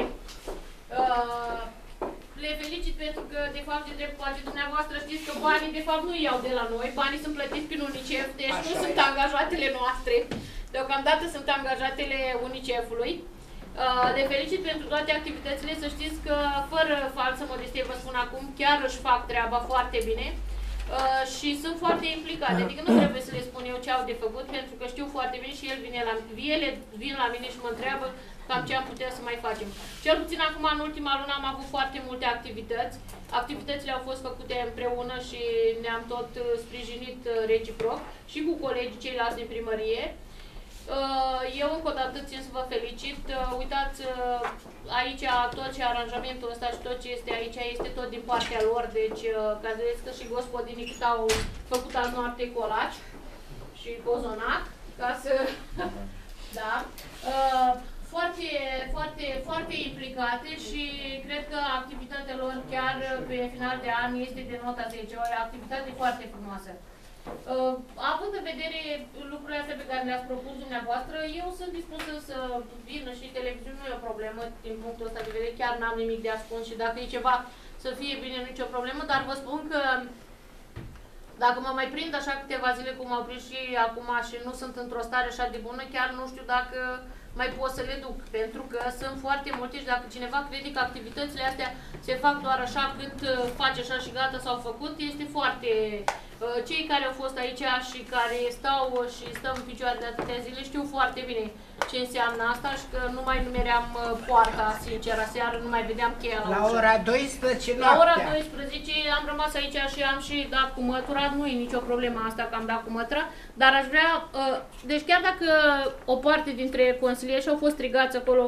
S5: Le felicit pentru că, de fapt, de drept, poate dumneavoastră știți că banii, de fapt, nu iau de la noi, banii sunt plătiți prin UNICEF, deci așa nu sunt angajatele noastre. Deocamdată sunt angajatele UNICEF-ului. Le felicit pentru toate activitățile, să știți că, fără falsă modestie, vă spun acum, chiar își fac treaba foarte bine și sunt foarte implicate. Adică nu trebuie să le spun eu ce au de făcut, pentru că știu foarte bine și ele vin la mine și mă întreabă cam ce am putea să mai facem. Cel puțin acum, în ultima lună, am avut foarte multe activități. Activitățile au fost făcute împreună și ne-am tot sprijinit reciproc și cu colegii ceilalți din primărie. Eu încă o dată țin să vă felicit. Uitați, aici tot ce aranjamentul ăsta și tot ce este aici este tot din partea lor, deci ca să vedeți că și gospodinii cât au făcut azi noapte colaci și cozonac, ca să... da. Foarte implicate și cred că activitatea lor chiar pe final de an este de nota 10, o activitate foarte frumoasă. Având în vedere lucrurile astea pe care le-ați propus dumneavoastră, eu sunt dispusă să vină și televiziunea, nu e o problemă din punctul ăsta de vedere, chiar n-am nimic de ascuns și dacă e ceva să fie bine, nu e nicio problemă, dar vă spun că dacă mă mai prind așa câteva zile cum au prins și acum și nu sunt într-o stare așa de bună, chiar nu știu dacă mai pot să le duc, pentru că sunt foarte multe și dacă cineva crede că activitățile astea se fac doar așa cât face așa și gata s-au făcut, este foarte... Cei care au fost aici și care stau și stăm în picioare de atâtea zile știu foarte bine ce înseamnă asta și că nu mai numeream poarta, sincer, aseară nu mai vedeam cheia la ușă.
S4: ora 12 noaptea.
S5: La ora 12 am rămas aici și am și dat cu mătura, nu e nicio problemă asta că am dat cu mătura, dar aș vrea, deci chiar dacă o parte dintre consilieri și-au fost strigați acolo,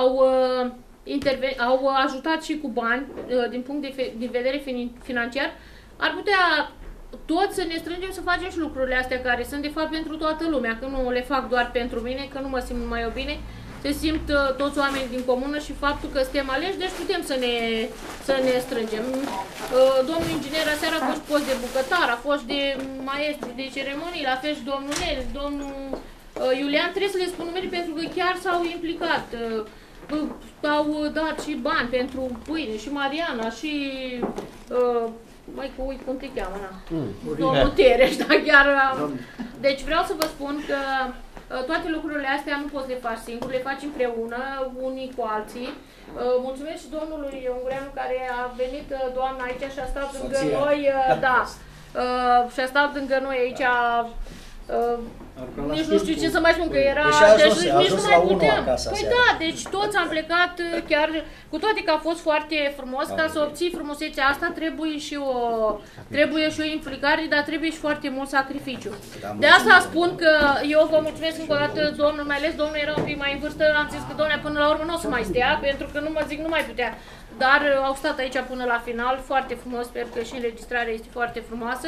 S5: au ajutat și cu bani din punct de vedere financiar, ar putea toți să ne strângem să facem și lucrurile astea care sunt de fapt pentru toată lumea, că nu le fac doar pentru mine, că nu mă simt numai eu bine, se simt toți oamenii din comună și faptul că suntem aleși, deci putem să ne strângem. Domnul inginer aseară a fost post de bucătar, a fost de maestru de ceremonii, la fel și domnul Nel, domnul Iulian, trebuie să le spun numele pentru că chiar s-au implicat. Au dat și bani pentru pâine, și Mariana, și... cum te cheamă, na? Domnul Tereș, da, chiar... Deci vreau să vă spun că toate lucrurile astea nu poți le faci singur, le faci împreună, unii cu alții. Mulțumesc și domnului Ungureanu care a venit, doamna, aici și a stat lângă noi, da, și a stat lângă noi aici, nici nu știu ce să mai spun, că era... Deci nici nu mai puteam. Păi da, deci toți am plecat chiar, cu toate că a fost foarte frumos, ca să obții frumusețea asta trebuie și o implicare, dar trebuie și foarte mult sacrificiu. De asta spun că eu vă mulțumesc încă o dată, domnul, mai ales domnul era un pic mai în vârstă, am zis că domnule, până la urmă nu o să mai stea, pentru că nu mă zic, nu mai putea. Dar au stat aici până la final, foarte frumos, sper că și înregistrarea este foarte frumoasă.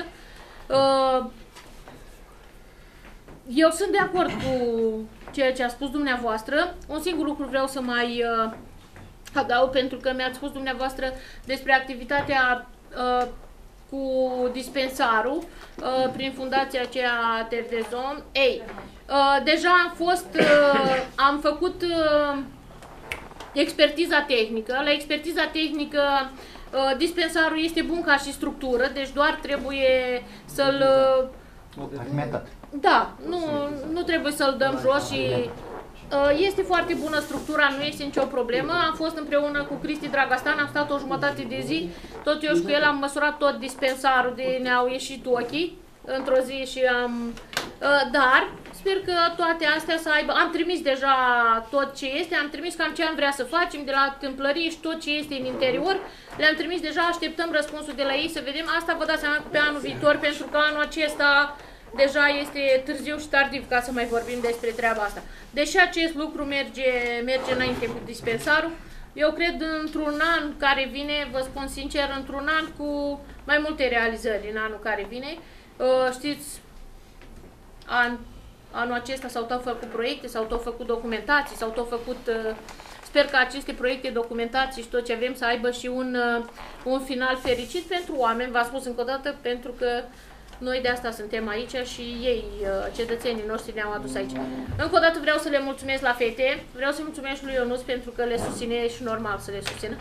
S5: Eu sunt de acord cu ceea ce a spus dumneavoastră. Un singur lucru vreau să mai adaug, pentru că mi-ați spus dumneavoastră despre activitatea cu dispensarul prin fundația aceea Terdezon. Ei, deja am făcut expertiza tehnică. La expertiza tehnică dispensarul este bun ca și structură, deci doar trebuie să-l... Da, nu trebuie să-l dăm jos și este foarte bună structura, nu este nicio problemă. Am fost împreună cu Cristi Dragastan, am stat o jumătate de zi, tot eu și cu el am măsurat tot dispensarul, de ne-au ieșit ochii într-o zi și am... Dar sper că toate astea să aibă... Am trimis deja tot ce este, am trimis cam ce am vrea să facem de la tâmplărie și tot ce este în interior. Le-am trimis deja, așteptăm răspunsul de la ei să vedem. Asta vă dați seama pe anul viitor, pentru că anul acesta deja este târziu și tardiv ca să mai vorbim despre treaba asta. Deși acest lucru merge înainte cu dispensarul, eu cred într-un an care vine, vă spun sincer, într-un an cu mai multe realizări în anul care vine. Știți, anul acesta s-au tot făcut proiecte, s-au tot făcut documentații, s-au tot făcut... Sper că aceste proiecte, documentații și tot ce avem să aibă și un final fericit pentru oameni, v-am spus încă o dată, pentru că noi de asta suntem aici și ei, cetățenii noștri, ne-au adus aici. Încă o dată vreau să le mulțumesc la fete, vreau să mulțumesc lui Ionuț pentru că le susține și normal să le susțină.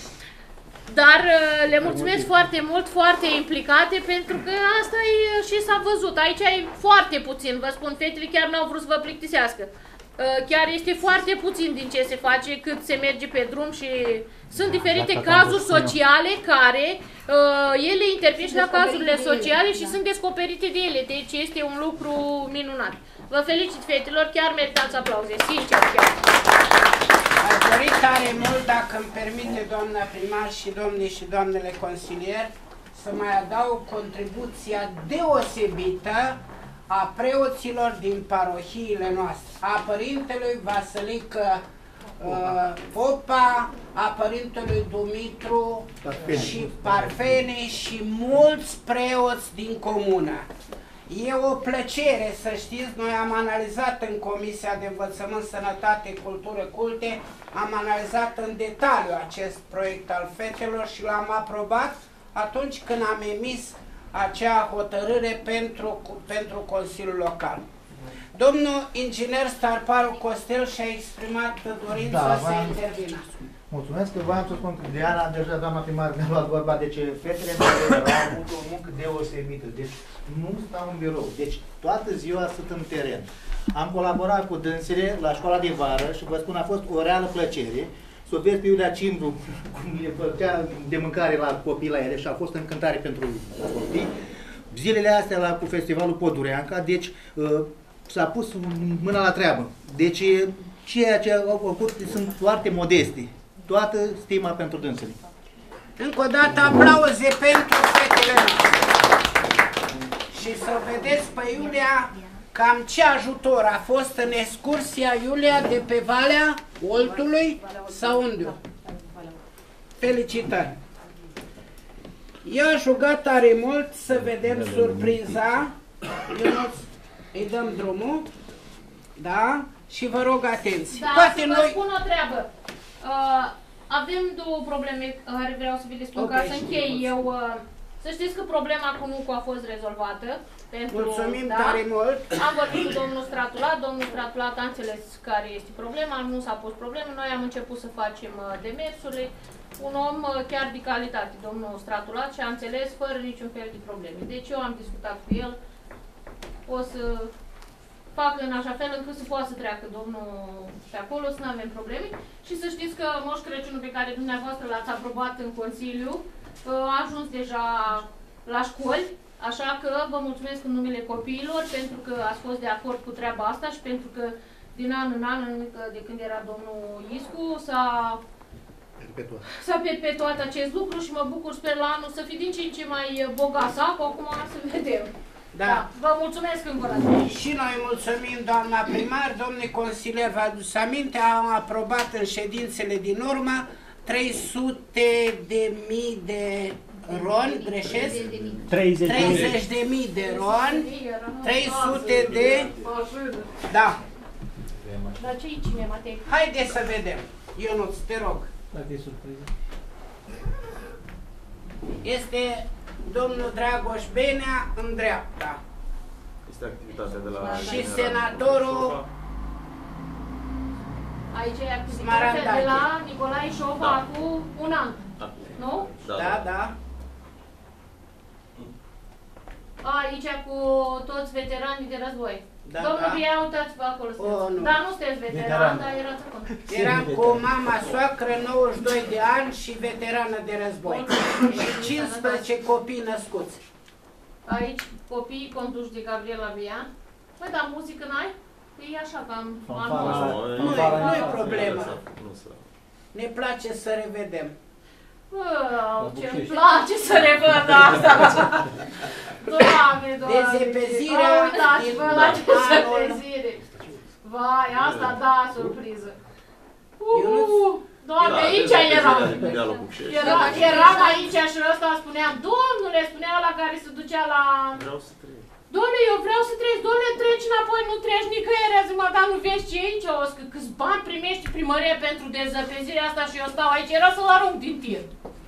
S5: Dar le mulțumesc foarte mult, foarte implicate, pentru că asta e și s-a văzut. Aici e foarte puțin, vă spun, fetele chiar n-au vrut să vă plictisească. Chiar este foarte puțin din ce se face, cât se merge pe drum și sunt diferite cazuri sociale care ele intervin și la cazurile sociale și sunt descoperite de ele. Deci este un lucru minunat. Vă felicit, fetelor, chiar meritați aplauze, sincer chiar.
S4: Aș dori tare mult, dacă îmi permite doamna primar și domnii și doamnele consilieri, să mai adaug contribuția deosebită a preoților din parohiile noastre, a părintelui Vasilică Popa, a părintelui Dumitru și Parfene și mulți preoți din comună. E o plăcere să știți, noi am analizat în Comisia de Învățământ, Sănătate, Cultură, Culte, am analizat în detaliu acest proiect al fetelor și l-am aprobat atunci când am emis acea hotărâre pentru Consiliul Local. Domnul inginer Starparu Costel și-a exprimat dorința să intervină.
S11: Mulțumesc că v-am să spun că Diana, deja doamna primar mi-a luat vorba, deci fetele mele au avut o muncă deosebită, deci nu stau în birou, deci toată ziua sunt în teren. Am colaborat cu dânsele la școala de vară și vă spun, a fost o reală plăcere să o vezi pe Iulia Cimbru, cum le făcea de mâncare la copii la ele și a fost încântare pentru copii. Zilele astea cu festivalul Podureanca, deci s-a pus mâna la treabă. Deci ceea ce au făcut sunt foarte modeste. Toată stima pentru dânsele.
S4: Încă o dată aplauze pentru fetele noastre. Și să vedeți pe Iulia cam ce ajutor a fost în excursia Iulia de pe Valea Oltului sau unde? Felicitări! Eu aș ruga tare mult să vedem surpriza. Îi dăm drumul. Da? Și vă rog atenție.
S5: Da,
S4: poate
S5: să
S4: noi...
S5: vă spun o treabă. Avem două probleme care vreau să vi le spun ca să închei eu. Să știți că problema cu NUCU a fost rezolvată.
S4: Mulțumim tare mult.
S5: Am vorbit cu domnul Stratulat, domnul Stratulat a înțeles care este problema, nu s-a pus problemă, noi am început să facem demersurile. Un om chiar de calitate, domnul Stratulat, și a înțeles fără niciun fel de probleme. Deci eu am discutat cu el, o să fac în așa fel încât să poată să treacă domnul pe acolo, să nu avem probleme. Și să știți că Moș Crăciunul pe care dumneavoastră l-ați aprobat în Consiliu a ajuns deja la școli, așa că vă mulțumesc în numele copiilor pentru că ați fost de acord cu treaba asta și pentru că din an în an, de când era domnul Iscu, s-a perpetuat acest lucru și mă bucur, sper la anul să fie din ce în ce mai bogat sacul, acum să vedem.
S4: Da.
S5: Vă mulțumesc încă o dată.
S4: Și noi mulțumim, doamna primar, domnule consilier, vă adus aminte, am aprobat în ședințele din urmă 300.000 de roni, greșesc? 30.000 de roni, 300 de... Da.
S5: Dar ce-i cine, Matei?
S4: Haideți să vedem. Ionuț, te rog. Este domnul Dragoș Benea în dreapta.
S13: Este activitatea de la...
S4: Și senatorul...
S5: Aici e activitatea de la Nicolae Șoba cu un an, nu?
S4: Da.
S5: Aici cu toți veteranii de război.
S4: Da,
S5: Domnul
S4: da.
S5: Bia, uitați-vă acolo. Dar nu sunteți veterani, dar erați acolo.
S4: Eram cu mama soacră, 92 de ani și veterană de război. Și 15 copii născuți.
S5: Aici copii conduși de Gabriela Bia. Păi, dar muzică n-ai? E așa cam anul ăsta.
S4: Nu-i problemă. Ne place să revedem.
S5: Ce-mi place să revăd asta! Doamne, Doamne!
S4: Dezepezire
S5: Uitați-vă la dezepezire! Vai, asta da, surpriză! Doamne, aici eram! Eram aici și ăsta spuneam, domnule, spunea ăla care se ducea la...
S13: Vreau să trec.
S5: Doamne, eu vreau să treci, doamne, treci înapoi, nu treci nicăieri, azi mă, dar nu vezi ce e aici, o câți bani primești primărie pentru dezăpezirea asta și eu stau aici, era să-l arunc din tir.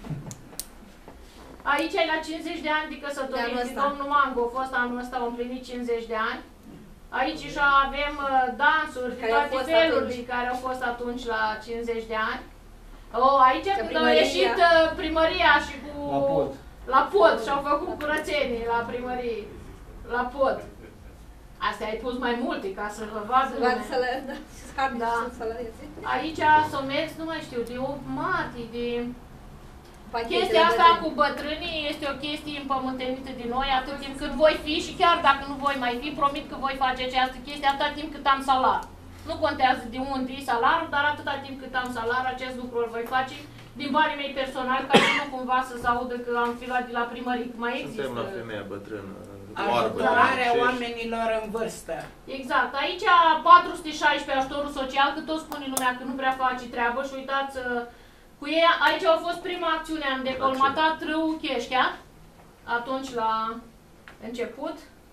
S5: Aici e la 50 de ani de căsătorie, domnul Mango a fost anul ăsta, a împlinit 50 de ani. Aici și avem dansuri, toate felurile care au fost atunci la 50 de ani. Aici când au ieșit primăria și cu... La pod și-au făcut curățenii la primărie. La pod. Astea ai pus mai multe ca să vă vadă lumea. Da. Aici s-o mers, nu mai știu, de 8 martie, de... Chestia asta cu bătrânii este o chestie împământenită din noi atât timp cât voi fi și chiar dacă nu voi mai fi, promit că voi face această chestie atâta timp cât am salar. Nu contează de unde e salarul, dar atâta timp cât am salar, acest lucru îl voi face din banii mei personali, ca să nu cumva să se audă că am fi luat de la primărie, mai există.
S13: Suntem la femeia bătrână.
S4: Ajutorarea oamenilor în vârstă.
S5: Exact. Aici 416 ajutorul social, că tot spune lumea că nu prea face treabă și uitați cu ei, aici a fost prima acțiune, am decolmatat râul Cheșchea, atunci la început.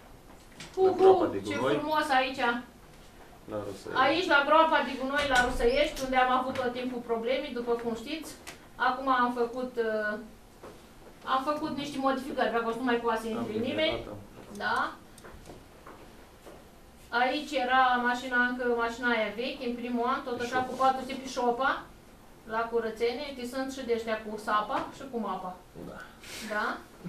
S5: Ce frumos aici! Aici la groapa de gunoi la Rusăiești, unde am avut tot timpul probleme, după cum știți. Acum am făcut niște modificări, pe acolo nu mai poate să intri nimeni. Da. Aici era mașina aia veche, în primul an, tot așa cu 400 pe șopa. La curățenie, sunt și de ăștia cu sapa și cu mapa. Da?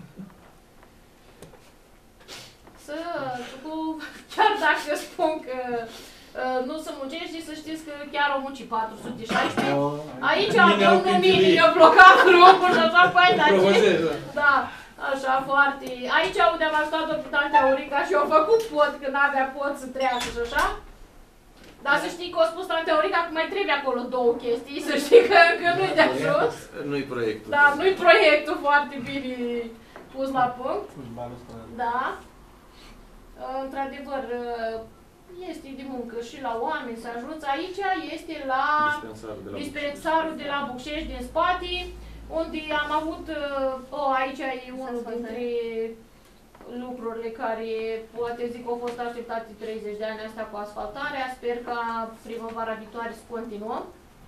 S5: Chiar dacă spun că nu se muncește, să știți că chiar au muncit 416. Aici domnul Mini i-a blocat grupul și așa, păi, dar ce? Da, așa, foarte... Aici unde am ajutat-o pe tantea Aurica și eu făcut pod, că n-avea pod să treacă și așa. Dar să știi că a spus tante Aurica că mai trebuie acolo două chestii, să știi că nu-i de ajuns.
S13: Nu-i proiectul.
S5: Da, nu-i proiectul foarte bine pus la punct. Da. Într-adevăr, este de muncă și la oameni să ajuți. Aici este la dispensarul de la Bucșești din spate, unde am avut, aici e unul dintre lucrurile care poate zic că au fost așteptate 30 de ani astea cu asfaltarea. Sper ca primăvara viitoare să continuăm.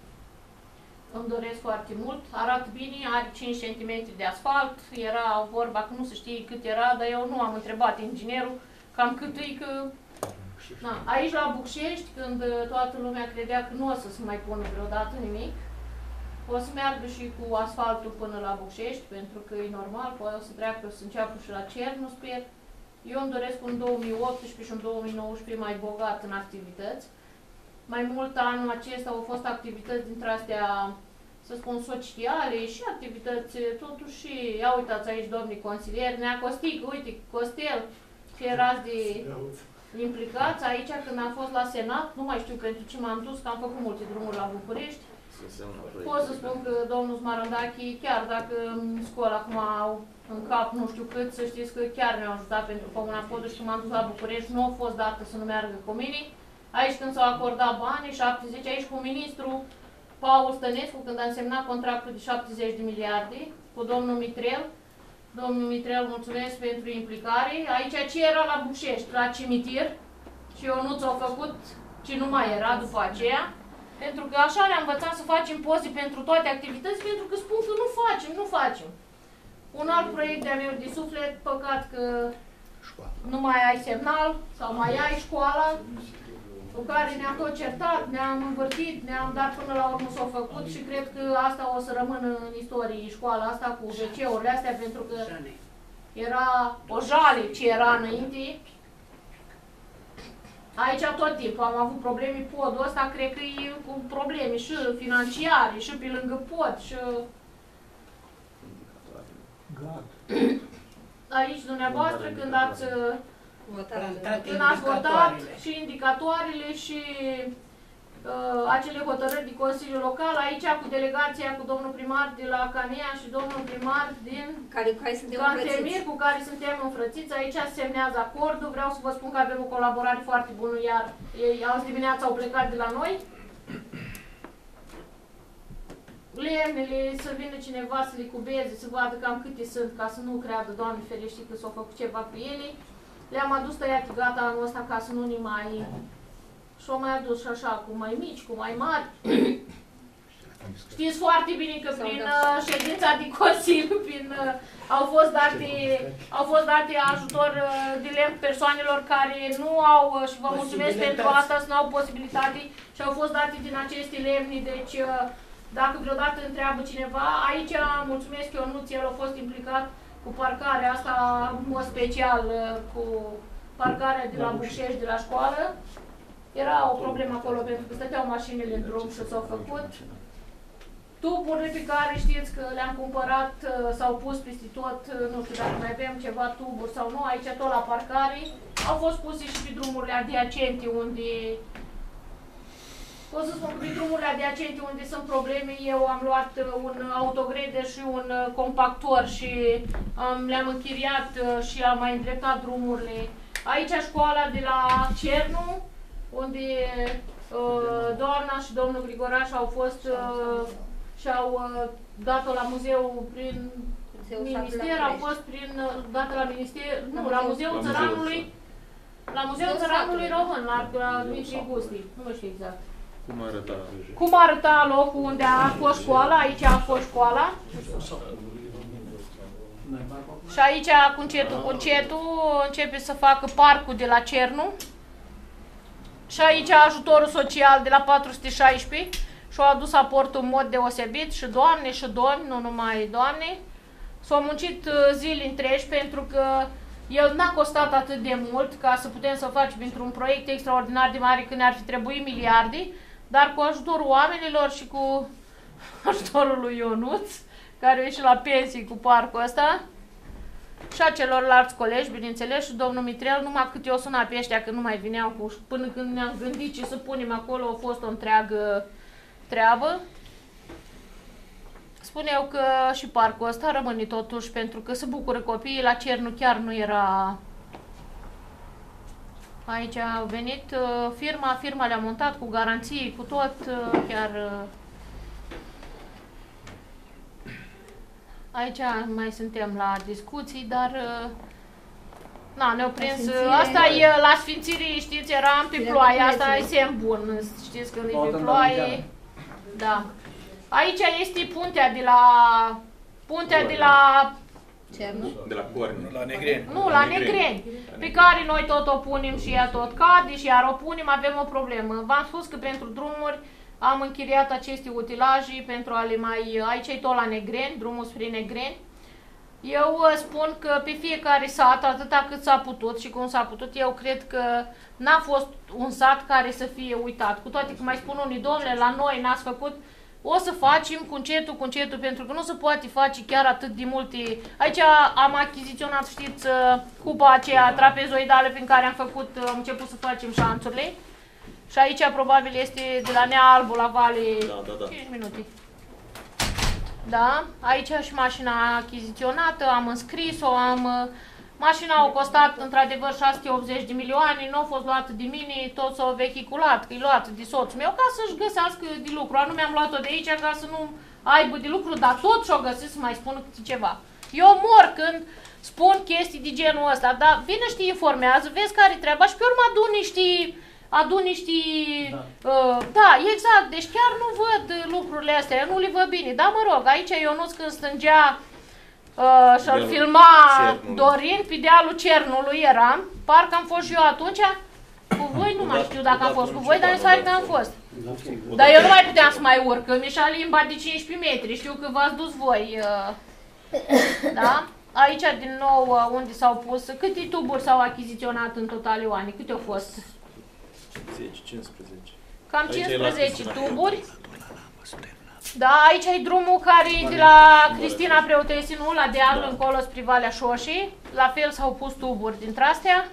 S5: Îmi doresc foarte mult. Arată bine, are 5 cm de asfalt. Era vorba că nu se știe cât era, dar eu nu am întrebat inginerul cam cât e, că... Na. Aici la Bucșești, când toată lumea credea că nu o să se mai pună vreodată nimic, o să meargă și cu asfaltul până la Bucșești, pentru că e normal, poate să treacă, să înceapă și la cer, nu sper. Eu îmi doresc un 2018 și un 2019 mai bogat în activități. Mai mult anul acesta au fost activități dintre astea, să spun, sociale și activități, totuși, ia uitați aici, domnii consilieri, Nea Costică, uite, Costel, ce erați de implicați aici când am fost la Senat, nu mai știu pentru ce m-am dus, că am făcut multe drumuri la București. Pot să spun că domnul Smarandache, chiar dacă școala acum au în cap nu știu cât, să știți că chiar mi-au ajutat pentru Comuna Podul și când m-am dus la București, nu a fost dată să nu meargă cu mine. Aici când s-au acordat banii, 70, aici cu ministrul Paul Stănescu, când am semnat contractul de 70 de miliarde, cu domnul Mitrel. Domnul Mitrel, mulțumesc pentru implicare. Aici ce era la Bucșești, la cimitir, și eu nu ți-o făcut ce nu mai era după aceea. Pentru că așa ne-am învățat să facem poze pentru toate activități, pentru că spun că nu facem. Un alt proiect de-a meu de suflet, păcat că nu mai ai semnal sau mai ai școala, cu care ne-am tot certat, ne-am învârtit, ne-am dat până la urmă s-au făcut și cred că asta o să rămână în istorie, școala asta cu WC-urile astea, pentru că era o jale ce era înainte. Aici tot timpul am avut probleme, podul ăsta cred că e cu probleme și financiare, și pe lângă pod, și... Aici dumneavoastră când ați votat și indicatoarele și acele hotărâri de Consiliul Local, aici cu delegația cu domnul primar de la Canea și domnul primar din Cantemir, cu care suntem înfrățiți, aici se semnează acordul. Vreau să vă spun că avem o colaborare foarte bună, iar ei azi dimineața au plecat de la noi. Lemnele, să vină cineva să le cubeze, să vadă cam câte sunt, ca să nu creadă, Doamne ferește, că s-au făcut ceva cu ele. Le-am adus tăiate gata anul ăsta ca să nu ne mai... Și-au mai adus și așa, cu mai mici, cu mai mari. Știți foarte bine că prin ședința de Consiliu au fost date ajutor de lemn persoanelor care nu au, și vă mulțumesc pentru asta, să nu au posibilitate, și au fost date din aceste lemni, deci dacă vreodată întreabă cineva, aici mulțumesc Ionuț, el a fost implicat cu parcarea asta, în mod special cu parcarea de la Bușești, de la școală. Era o problemă acolo pentru că stăteau mașinile în drum și s-au făcut. Tuburile pe care știți că le-am cumpărat, s-au pus peste tot, nu știu dacă mai avem ceva tuburi sau nu, aici tot la parcare. Au fost puse și pe drumurile adiacente unde... Pot să spun că pe drumurile adiacente unde sunt probleme, eu am luat un autogreder și un compactor și le-am închiriat și am mai îndreptat drumurile. Aici școala de la Cernu, unde doamna și domnul Grigoraș au fost și-au dat-o la muzeu prin minister, au fost dată la minister, nu, la Muzeul Țăranului, la Muzeul Țăranului Român, la Dumitrie Gusti, nu știu exact. Cum arăta locul unde a fost școala, aici a fost școala. Și aici cu încetul începe să facă parcul de la Cernu. Și aici ajutorul social de la 416 și-au adus aportul în mod deosebit și doamne și domni, nu numai doamne. S-au muncit zile întregi pentru că el n-a costat atât de mult ca să putem să facem într-un proiect extraordinar de mare când ar fi trebuit miliarde, dar cu ajutorul oamenilor și cu ajutorul lui Ionuț, care a ieșit la pensii cu parcul ăsta, și a celorlalți colegi, bineînțeles, și domnul Mitrel, numai cât eu suna pe ăștia că nu mai vineau cu, până când ne-am gândit ce să punem acolo, a fost o întreagă treabă. Spun eu că și parcul ăsta rămâne totuși, pentru că se bucură copiii, la Cernu chiar nu era... Aici a venit firma le-a montat cu garanții, cu tot, chiar... Aici mai suntem la discuții, dar na, ne-au prins. Asta e la Sfințirii, știți, eram pe ploaie, asta e semn bun, știți, când e pe ploaie. Da. Aici este puntea de la
S13: Cernu? De la Corni. La Negreni.
S5: Nu, la Negreni, pe care noi tot o punem și ea tot cade și iar o punem, avem o problemă. V-am spus că pentru drumuri am închiriat aceste utilaje pentru a le mai... Aici e tot la Negreni, drumul spre Negreni. Eu spun că pe fiecare sat, atâta cât s-a putut și cum s-a putut, eu cred că n-a fost un sat care să fie uitat. Cu toate că mai spun unii, domnule, la noi n-ați făcut, o să facem cu încetul, pentru că nu se poate face chiar atât de multe. Aici am achiziționat, știți, cupa aceea trapezoidală prin care am început să facem șanțurile. Și aici probabil este de la Nea Albu la Vale, 5 minute. Da, aici și mașina achiziționată, am înscris-o, mașina a costat într-adevăr 680 de milioane, nu a fost luată de mine, tot s-a vehiculat, că e luată de soțul meu ca să-și găsească de lucru. Nu mi-am luat-o de aici ca să nu aibă de lucru, dar tot și-o găsit să mai spună câte ceva. Eu mor când spun chestii de genul ăsta, dar vine și te informează, vezi care-i treaba și pe urmă adun niște... Da, exact, deci chiar nu văd lucrurile astea, eu nu le văd bine. Dar mă rog, aici Ionuț când stângea și-l filma Dorin, pe dealul Cernului eram. Parcă am fost și eu atunci. Cu voi nu mai știu dacă am fost cu voi, dar mi se pare că am fost. Dar eu nu mai puteam să mai urc, că mi-și-a limba de 15 metri, știu că v-ați dus voi. Da? Aici, din nou, unde s-au pus, câte tuburi s-au achiziționat în total, Ioane? Câte au fost?
S13: 10-15.
S5: Cam 15 tuburi. Da, aici e drumul care e de la Cristina Preotesinu, la deal, încolo spre Valea Șoșii. La fel s-au pus tuburi dintre astea.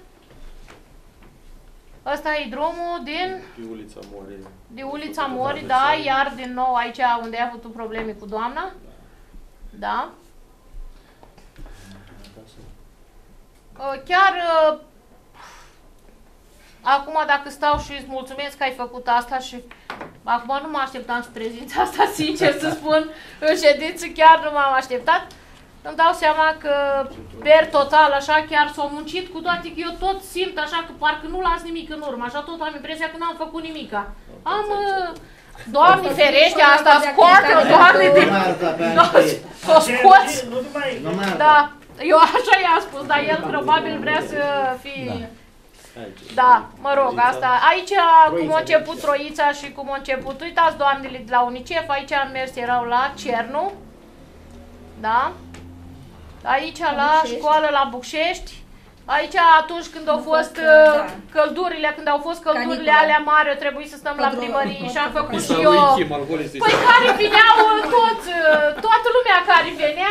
S5: Ăsta e drumul din... De Ulița Mori, da, iar din nou aici unde ai avut probleme cu doamna. Da. Chiar... Acum dacă stau și îți mulțumesc că ai făcut asta și... Acum nu mă așteptam să prezinți asta, sincer să spun, în ședință chiar nu m-am așteptat. Îmi dau seama că, per total, așa, chiar s-au muncit, cu toate că eu tot simt așa că parcă nu las nimic în urmă, așa tot am impresia că n-am făcut nimica. Am, Doamne ferește, asta scoate, Doamne, s-o scoți. Da, eu așa i-am spus, dar el probabil vrea să fie... Da, mă rog, asta. Aici cum a început Troița și cum a început, uitați doamnele de la UNICEF, aici am mers, erau la Cernu. Da? Aici la școală la Bucșești. Aici atunci când au fost căldurile, când au fost căldurile alea mari, eu trebuie să stăm la primărie și am făcut și eu. Păi care veneau toată lumea care venea.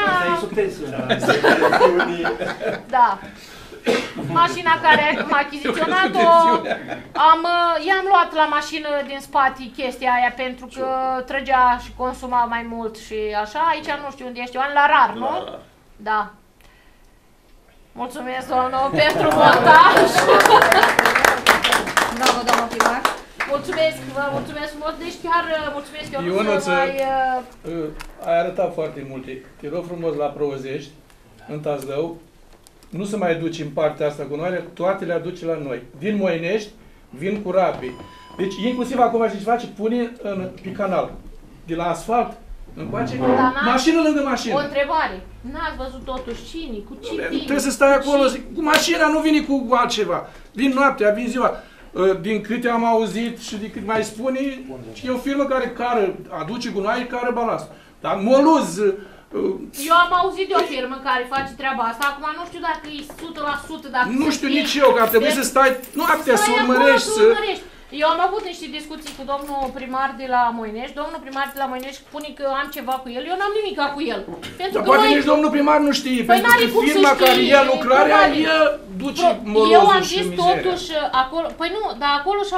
S5: Da. Mașina care am achiziționat-o, i-am luat la mașină din spate chestia aia pentru că trăgea și consuma mai mult și așa. Aici nu știu unde ești, Ioan, la RAR, nu? Da. Mulțumesc, doamnă, pentru montaj.
S8: Bravo, doamnă primar.
S5: Mulțumesc, vă mulțumesc frumos, deci chiar mulțumesc eu
S14: Ionuță, ai arătat foarte multe. Te rog frumos la Prouăzești, în Tazlău, nu se mai duce în partea asta cu noi, toate le aduce la noi. Din Moinești, vin cu rabii. Deci, inclusiv acum ce face, pune pe canal. De la asfalt, încoace, mașină lângă mașină.
S5: O întrebare. N-ați văzut totuși cine? Cu ce vine?
S14: Trebuie să stai acolo, cu mașina, nu vine cu altceva. Vin noaptea, vin ziua. Din câte am auzit și de cât mai spune, e o firmă care aduce gunoaie, care balast. Dar moluz...
S5: Eu am auzit de o firmă care face treaba asta, acum nu știu dacă e 100%, dacă...
S14: Nu știu nici eu, că ar trebui să stai noaptea, să urmărești, să...
S5: Eu am avut niște discuții cu domnul primar de la Moinești. Domnul primar de la Moinești spune că am ceva cu el. Eu n-am nimic cu el.
S14: Dar poate nici domnul primar nu știe, pentru că firma care ia lucrarea, ea duce molozul și mizeria. Eu am zis totuși
S5: acolo, păi nu, dar acolo și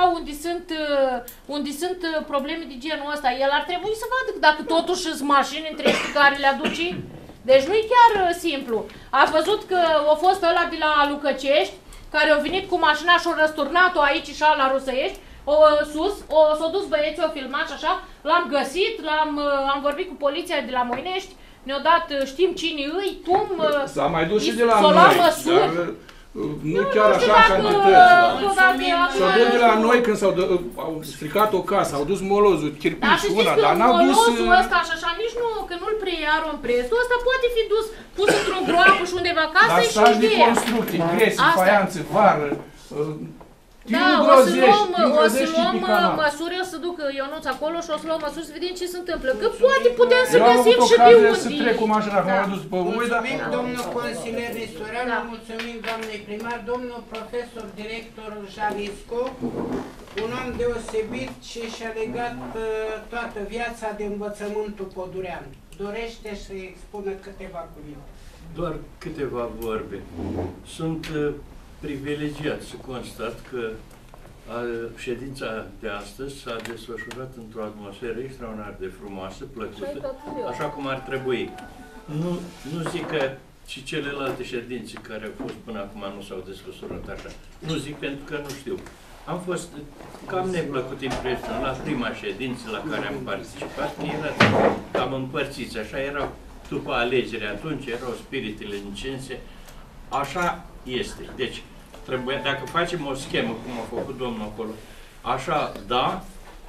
S5: unde sunt probleme de genul ăsta, el ar trebui să vadă dacă totuși sunt mașini întregi care le aduce. Deci nu e chiar simplu. Ați văzut că a fost ăla de la Lucăcești, care a venit cu mașina și a răsturnat-o aici și la Rusăiești, s-au dus băieții, au filmat și așa, l-am găsit, am vorbit cu poliția de la Moinești, ne-au dat, știm cine îi, cum,
S14: s-a mai dus și de la noi, dar nu chiar așa în cantități. S-au dus de la noi când au stricat o casă, au dus molozul, chirpici, una, dar n-au dus...
S5: molozul ăsta și așa, nici nu, că nu-l preia romprestul, ăsta poate fi dus, pus într-o groapă și undeva acasă și ideea.
S14: Dar saci de construcții, grese, faianțe, vară...
S5: Da, o să luăm măsuri, o să duc Ionuț acolo și o să luăm măsuri să vedem ce se întâmplă. Că poate putem să găsim și pe unde.
S14: Să trec cu mașina, acum am dus pe voi, dar...
S4: Mulțumim, domnul consilier Nestoreanu, mulțumim, doamnei primar, domnul profesor director Javisco, un om deosebit și și-a legat toată viața de învățământul podurean. Dorește să expună câteva cuvinte.
S15: Doar câteva vorbe. Sunt privilegiat să constat că ședința de astăzi s-a desfășurat într-o atmosferă extraordinar de frumoasă, plăcută, așa cum ar trebui. Nu zic că și celelalte ședințe care au fost până acum nu s-au desfășurat așa. Nu zic pentru că nu știu. Am fost cam neplăcut impresionat la prima ședință la care am participat, că erați cam împărțiți, așa erau după alegere, atunci erau spiritele încinse, așa este. Deci, trebuie, dacă facem o schemă, cum a făcut domnul acolo, așa da,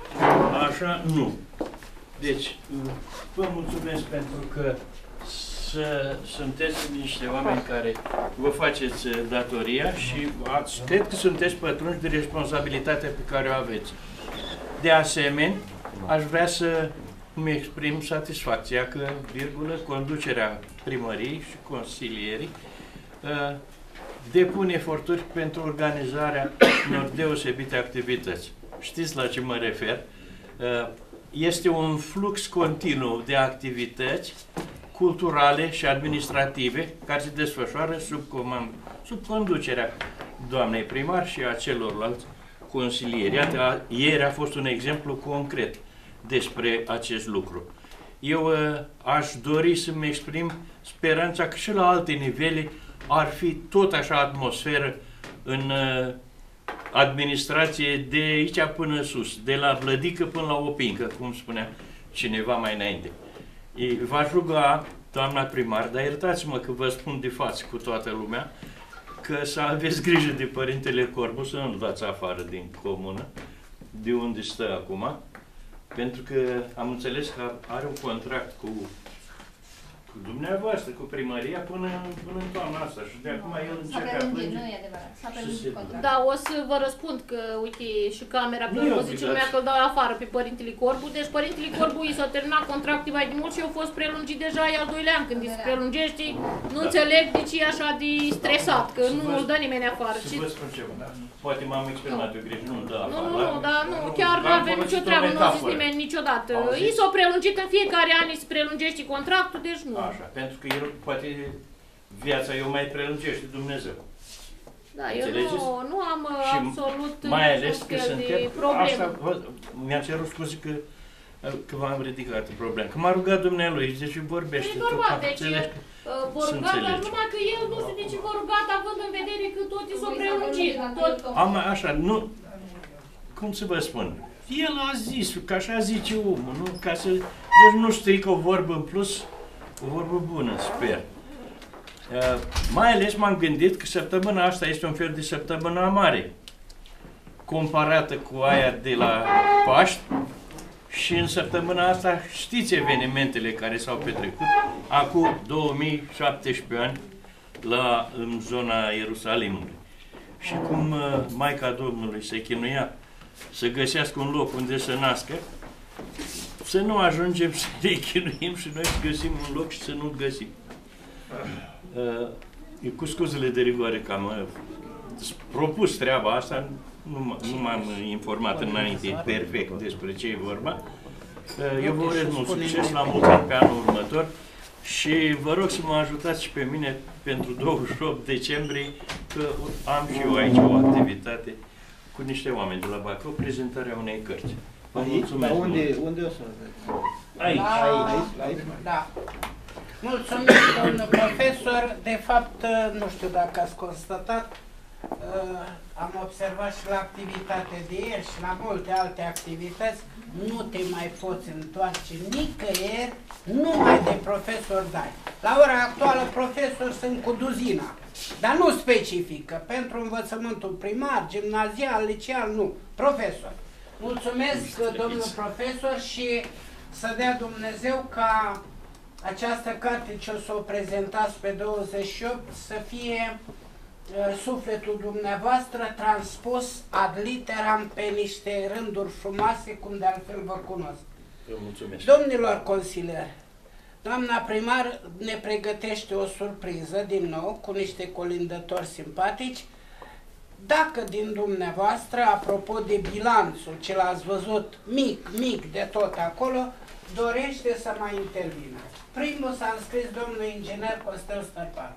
S15: așa nu. Deci, vă mulțumesc pentru că sunteți niște oameni care vă faceți datoria și cred că sunteți pătrunși de responsabilitatea pe care o aveți. De asemenea, aș vrea să îmi exprim satisfacția că, conducerea primăriei și consilierii depun eforturi pentru organizarea unor deosebite activități. Știți la ce mă refer? Este un flux continuu de activități culturale și administrative care se desfășoară sub conducerea doamnei primar și a celorlalți consilieri. Iată, ieri a fost un exemplu concret despre acest lucru. Eu aș dori să-mi exprim speranța că și la alte nivele ar fi tot așa atmosferă în administrație de aici până sus, de la Vlădică până la Opincă, cum spunea cineva mai înainte. V-aș ruga, doamna primar, dar iertați-mă că vă spun de față cu toată lumea, că să aveți grijă de Părintele Corbu, să nu-l dați afară din comună, de unde stă acum, pentru că am înțeles că are un contract cu dumneavoastră, cu primăria, până în toamna asta. Și de acum el începe a plânge.
S8: Nu e adevărat. S-a prelungit contract.
S5: Da, o să vă răspund că, uite, și camera pe urmă zice lumea că îl dau afară pe Părintele Corbu. Deci Părintele Corbu i s-a terminat contractul mai de mult și a fost prelungit deja al 2-lea an. Când îi se prelungește, nu înțeleg de ce e așa de stresat, că nu îl dă nimeni afară.
S15: Să vă spun ceva, da? Poate m-am exprimat eu greșit, nu îl dă afară.
S5: Nu, dar nu, chiar nu avem nicio treabă, nu a zis nimeni niciodată. I s-a prelungit în fiecare an, îi se prelungește contractul, deci nu.
S15: Așa, pentru că el, poate, viața eu mai prelungește Dumnezeu.
S5: Da, eu nu am absolut
S15: mai ales că
S5: de probleme.
S15: Asta, mi-a cerut scuze că v-am ridicat problema. Că m-a rugat dumnealui, deci vorbește.
S5: E vorba, deci vă rugat, dar numai că el nu știu de ce vă rugat, având în vedere că tot i s-a prelungit.
S15: Așa, nu, cum să vă spun, el a zis, că așa zice omul, nu? Ca să, deci nu strică o vorbă în plus, o vorbă bună, sper. Mai ales m-am gândit că săptămâna asta este un fel de săptămână mare, comparată cu aia de la Paști, și în săptămâna asta știți evenimentele care s-au petrecut acum 2017 ani în zona Ierusalimului. Și cum Maica Domnului se chinuia să găsească un loc unde să nască, să nu ajungem să ne chinuim și noi să găsim un loc și să nu-l găsim. Cu scuzele de rigoare că am propus treaba asta, nu m-am informat înainte perfect despre ce e vorba. Eu vă urez mult succes, la mult ani pe anul următor și vă rog să mă ajutați și pe mine pentru 28 decembrie, că am și eu aici o activitate cu niște oameni de la Bacău, prezentarea unei cărți. Vă mulțumesc.
S11: Dar unde o să
S15: Aici.
S4: Aici. Da. Mulțumesc, domnul profesor. De fapt, nu știu dacă ați constatat, am observat și la activitatea de ieri și la multe alte activități, nu te mai poți întoarce nicăieri numai de profesor dai. La ora actuală profesori sunt cu duzina, dar nu specifică. Pentru învățământul primar, gimnazial, liceal, nu. Profesor. Mulțumesc, domnul profesor, și să dea Dumnezeu ca această carte ce o să o prezentați pe 28 să fie sufletul dumneavoastră transpus ad literam pe niște rânduri frumoase, cum de altfel vă cunosc.
S15: Mulțumesc.
S4: Domnilor consilieri, doamna primar ne pregătește o surpriză din nou cu niște colindători simpatici. Dacă din dumneavoastră, apropo de bilanțul ce l-ați văzut mic de tot acolo, dorește să mai intervină. Primul s-a înscris domnul inginer Costel Stărpan.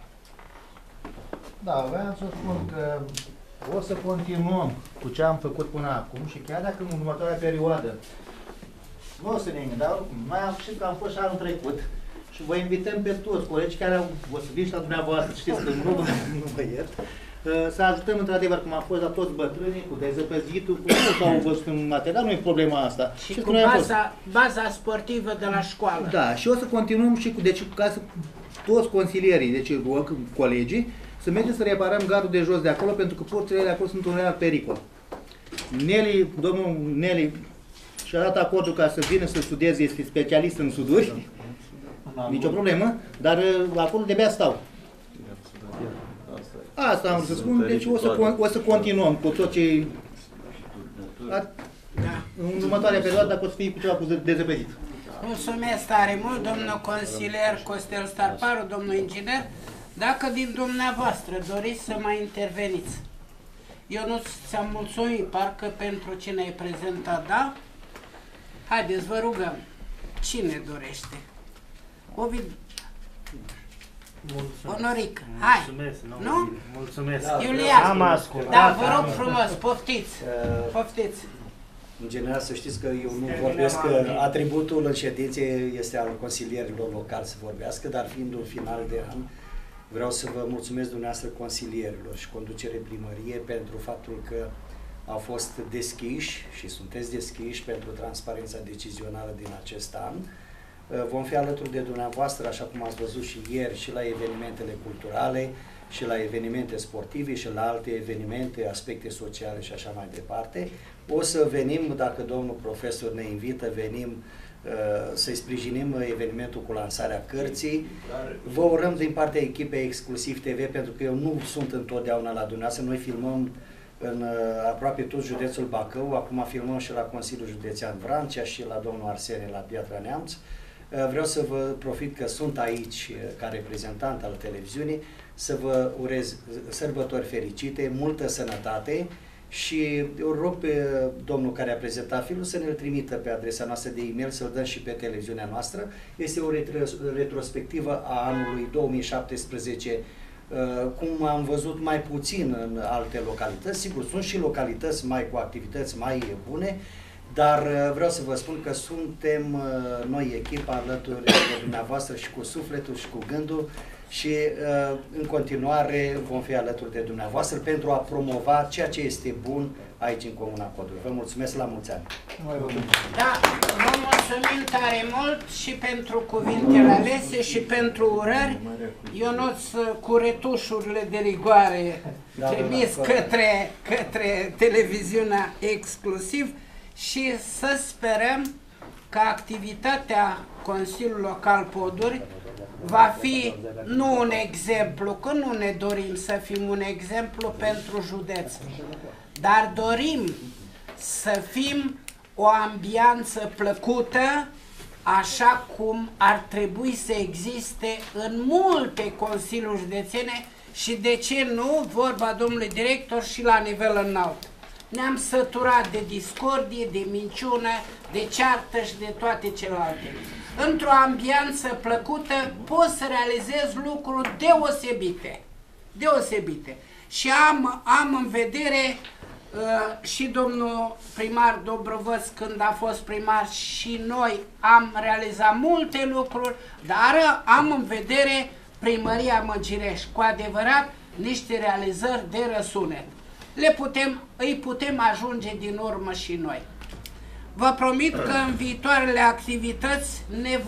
S11: Da, vreau să spun că o să continuăm cu ce am făcut până acum și chiar dacă în următoarea perioadă nu o să ne dar mai am știut că am fost și anul trecut și vă invităm pe toți colegi care o să vin și la dumneavoastră, știți că nu vă iert, să ajutăm într-adevăr cum a fost la toți bătrânii, cu dezăpăzitul, cu tot au văzut în material, nu e problema asta.
S4: Și cu baza sportivă de la școală.
S11: Da, și o să continuăm și cu, deci, ca să toți consilierii, deci rog colegii, să mergem să reparăm gardul de jos de acolo, pentru că porțile de acolo sunt un real pericol. Domnul Neli și-a dat acordul ca să vină să studieze, este specialist în suduri. Nicio problemă, dar acolo de-abia stau. Asta am să spun, deci o să continuăm cu tot ce... În următoarea perioadă, dacă o să fie cu ceva cu dezăpezit.
S4: Mulțumesc tare mult, domnul consilier Costel Starparu, domnul inginer. Dacă din dumneavoastră doriți să mai interveniți. Eu nu ți-am mulțumit, parcă pentru cine ai prezentat, da? Haideți, vă rugăm. Cine dorește? Ovid... Onoric, hai!
S9: Mulțumesc,
S4: nu?
S9: Mulțumesc.
S4: Iulian,
S9: am ascultat.
S4: da, vă rog frumos, poftiți. Poftiți.
S16: În general, să știți că eu nu vorbesc, că atributul în ședințe este al consilierilor locali să vorbească, dar fiind un final de an, vreau să vă mulțumesc dumneavoastră consilierilor și conducere primărie pentru faptul că au fost deschiși și sunteți deschiși pentru transparența decizională din acest an. Vom fi alături de dumneavoastră, așa cum ați văzut și ieri, și la evenimentele culturale, și la evenimente sportive, și la alte evenimente, aspecte sociale și așa mai departe. O să venim, dacă domnul profesor ne invită, venim să-i sprijinim evenimentul cu lansarea cărții. Vă urăm din partea echipei Exclusiv TV, pentru că eu nu sunt întotdeauna la dumneavoastră. Noi filmăm în aproape tot județul Bacău, acum filmăm și la Consiliul Județean Vrancea și la domnul Arsene la Piatra Neamț. Vreau să vă profit că sunt aici ca reprezentant al televiziunii, să vă urez sărbători fericite, multă sănătate și eu rog pe domnul care a prezentat filmul să ne-l trimită pe adresa noastră de e-mail, să-l dăm și pe televiziunea noastră. Este o retrospectivă a anului 2017, cum am văzut mai puțin în alte localități. Sigur, sunt și localități mai cu activități mai bune, dar vreau să vă spun că suntem noi echipa alături de dumneavoastră și cu sufletul și cu gândul și în continuare vom fi alături de dumneavoastră pentru a promova ceea ce este bun aici în Comuna Codru. Vă mulțumesc, la mulți ani!
S4: Da, vă mulțumim tare mult și pentru cuvintele alese și pentru urări. Ionuț, cu retușurile de rigoare trimis către televiziunea Exclusiv și să sperăm că activitatea Consiliului Local Poduri va fi nu un exemplu, că nu ne dorim să fim un exemplu pentru județ, dar dorim să fim o ambianță plăcută, așa cum ar trebui să existe în multe consilii județene și, de ce nu, vorba domnului director, și la nivel înalt. Ne-am săturat de discordie, de minciună, de ceartă și de toate celelalte. Într-o ambianță plăcută poți să realizezi lucruri deosebite. Deosebite. Și am în vedere și domnul primar Dobrovăț, când a fost primar, și noi am realizat multe lucruri, dar am în vedere primăria Măgireș, cu adevărat niște realizări de răsunet. Îi putem ajunge din urmă și noi. Vă promit că în viitoarele activități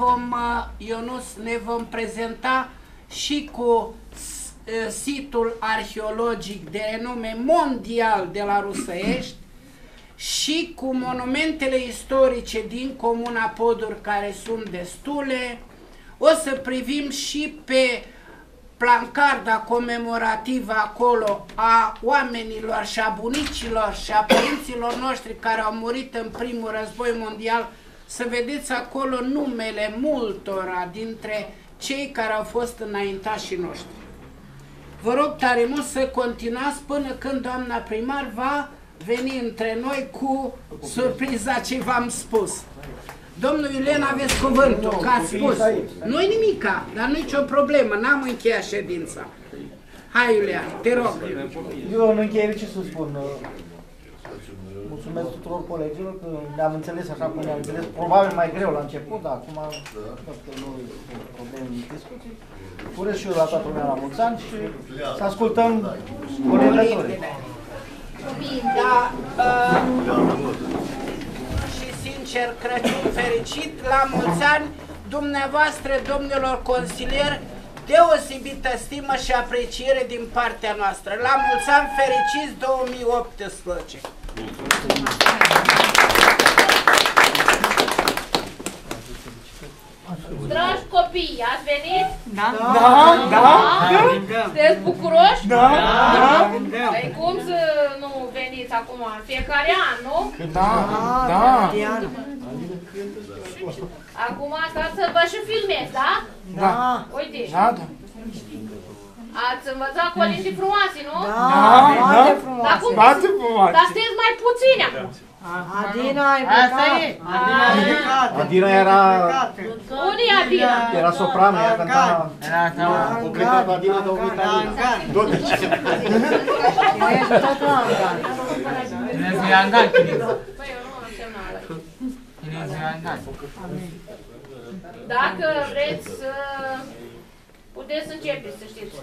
S4: ne vom prezenta și cu situl arheologic de renume mondial de la Rusăiești și cu monumentele istorice din Comuna Poduri, care sunt destule. O să privim și pe plancarda comemorativă acolo a oamenilor și a bunicilor și a părinților noștri care au murit în primul război mondial, să vedeți acolo numele multora dintre cei care au fost înaintașii noștri. Vă rog tare mult să continuați până când doamna primar va veni între noi cu surpriza ce v-am spus. Domnul Iulian, aveți cuvântul, că ați spus. Nu-i nimica, dar nu-i nicio problemă, n-am încheiat ședința. Hai, Iulian, te rog.
S11: Eu în încheiere ce să spun? Mulțumesc tuturor colegilor că ne-am înțeles așa cum ne-am înțeles. Probabil mai greu la început, dar acum nu e probleme în discuții. Urez și eu la toată lumea la mulți ani și să ascultăm orientatorii.
S4: Da, și sincer, Crăciun fericit, la mulți ani, dumneavoastră, domnilor consilieri, deosebită stimă și apreciere din partea noastră. La mulți ani fericiți 2018!
S5: Dragi copii, ați venit?
S17: Da. Da.
S5: Sunteți bucuroși?
S17: Da.
S5: Păi cum să nu veniți acum în fiecare an, nu?
S17: Da. Da.
S5: Acum stați să vă și filmez, da?
S17: Da.
S5: Uite.
S17: Da.
S5: Ați învățat colindii frumoase, nu?
S17: Da. Foarte frumoase.
S5: Foarte frumoase. Dar sunteți mai puțini acum.
S17: Adina ai plecat.
S9: Adina era...
S5: Unde e Adina?
S9: Era soprană, ea cânta... O plecat Adina, dar o uitat Adina.
S17: Chinezul tot la Angan. Chinezul e Angan, chinezul.
S5: Păi eu nu am semnal aici.
S17: Chinezul e Angan.
S5: Dacă vreți să... puteți să începeți, să știți.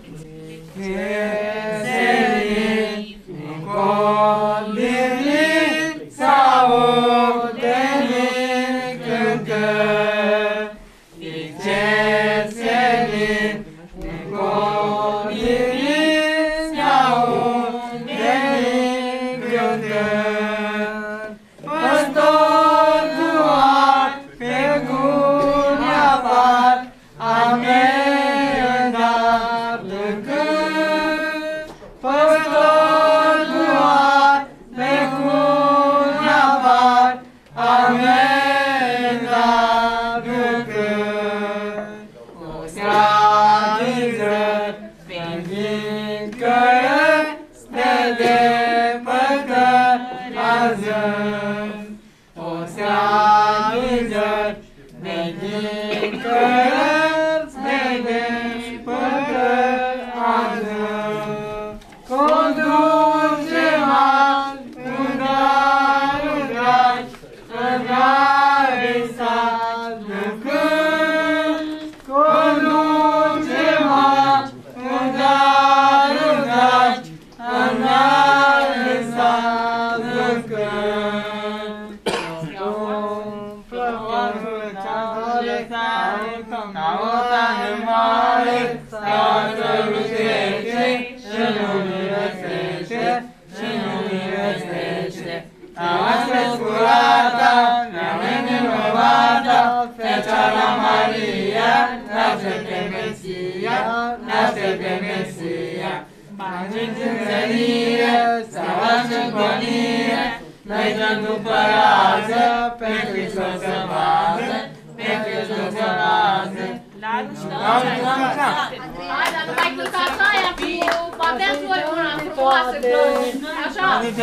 S5: Hai, dar nu mai cântați aia cu aveați voi una frumoasă, așa?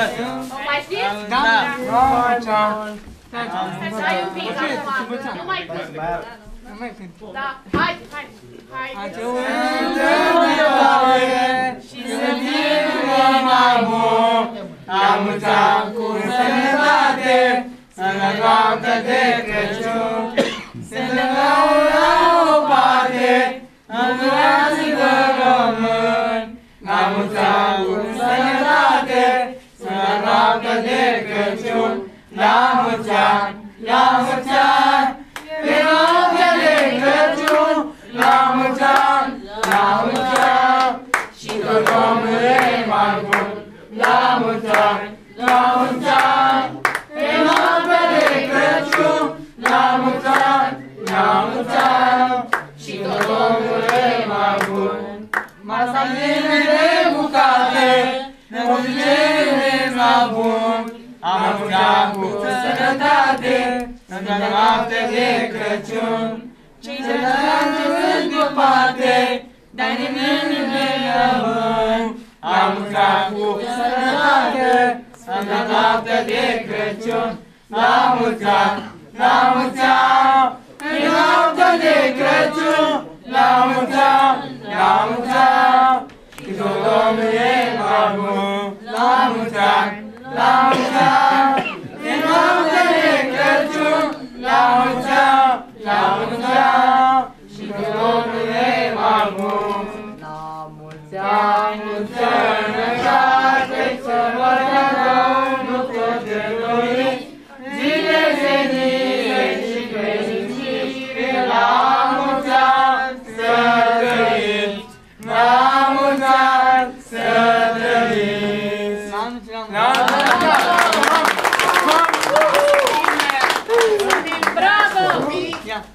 S5: O mai știți?
S17: Da.
S5: Stai un pic acum, nu mai cânti. Da, hai, hai.
S17: Să și să fie mai bun, la mulți ani cu sănătate, sănătate de Crăciun, să ne dau la o parte, învățați-vă români, la mulți ani cu sănătate, sănătate de Crăciun, la mulți ani, la mulți ani, pe noaptea de Crăciun, la mulți ani, la mulți ani, și tot omul e mai bun, la mulți ani, la mulți ani, pe noaptea de Crăciun, la mulți ani, la mulți ani, și tot omul e mai bun. Masa plină de bucate, de obiceiuri la bun, am avut cu sănătate, în noaptea de Crăciun. Cei sănătate sunt departe, dar nimeni nu ne rămân. Am mâncat cu sănătate, în noaptea de Crăciun. La mulți ani, la mulți ani, în noaptea de Crăciun. La mulți ani, la mulți ani, și tot omul e mai bun. La mulți ani, la mulți ani, în noaptea de Crăciun. La mulți ani, la mulți ani, și tot omul e mai bun. La mulți ani, mulți ani, sănătate, să vă Domnul tot de dorit, zile senile și fericire, la mulți ani să trăiți, la mulți ani să trăiți. La mulți ani!
S5: Bravo!
S17: Bună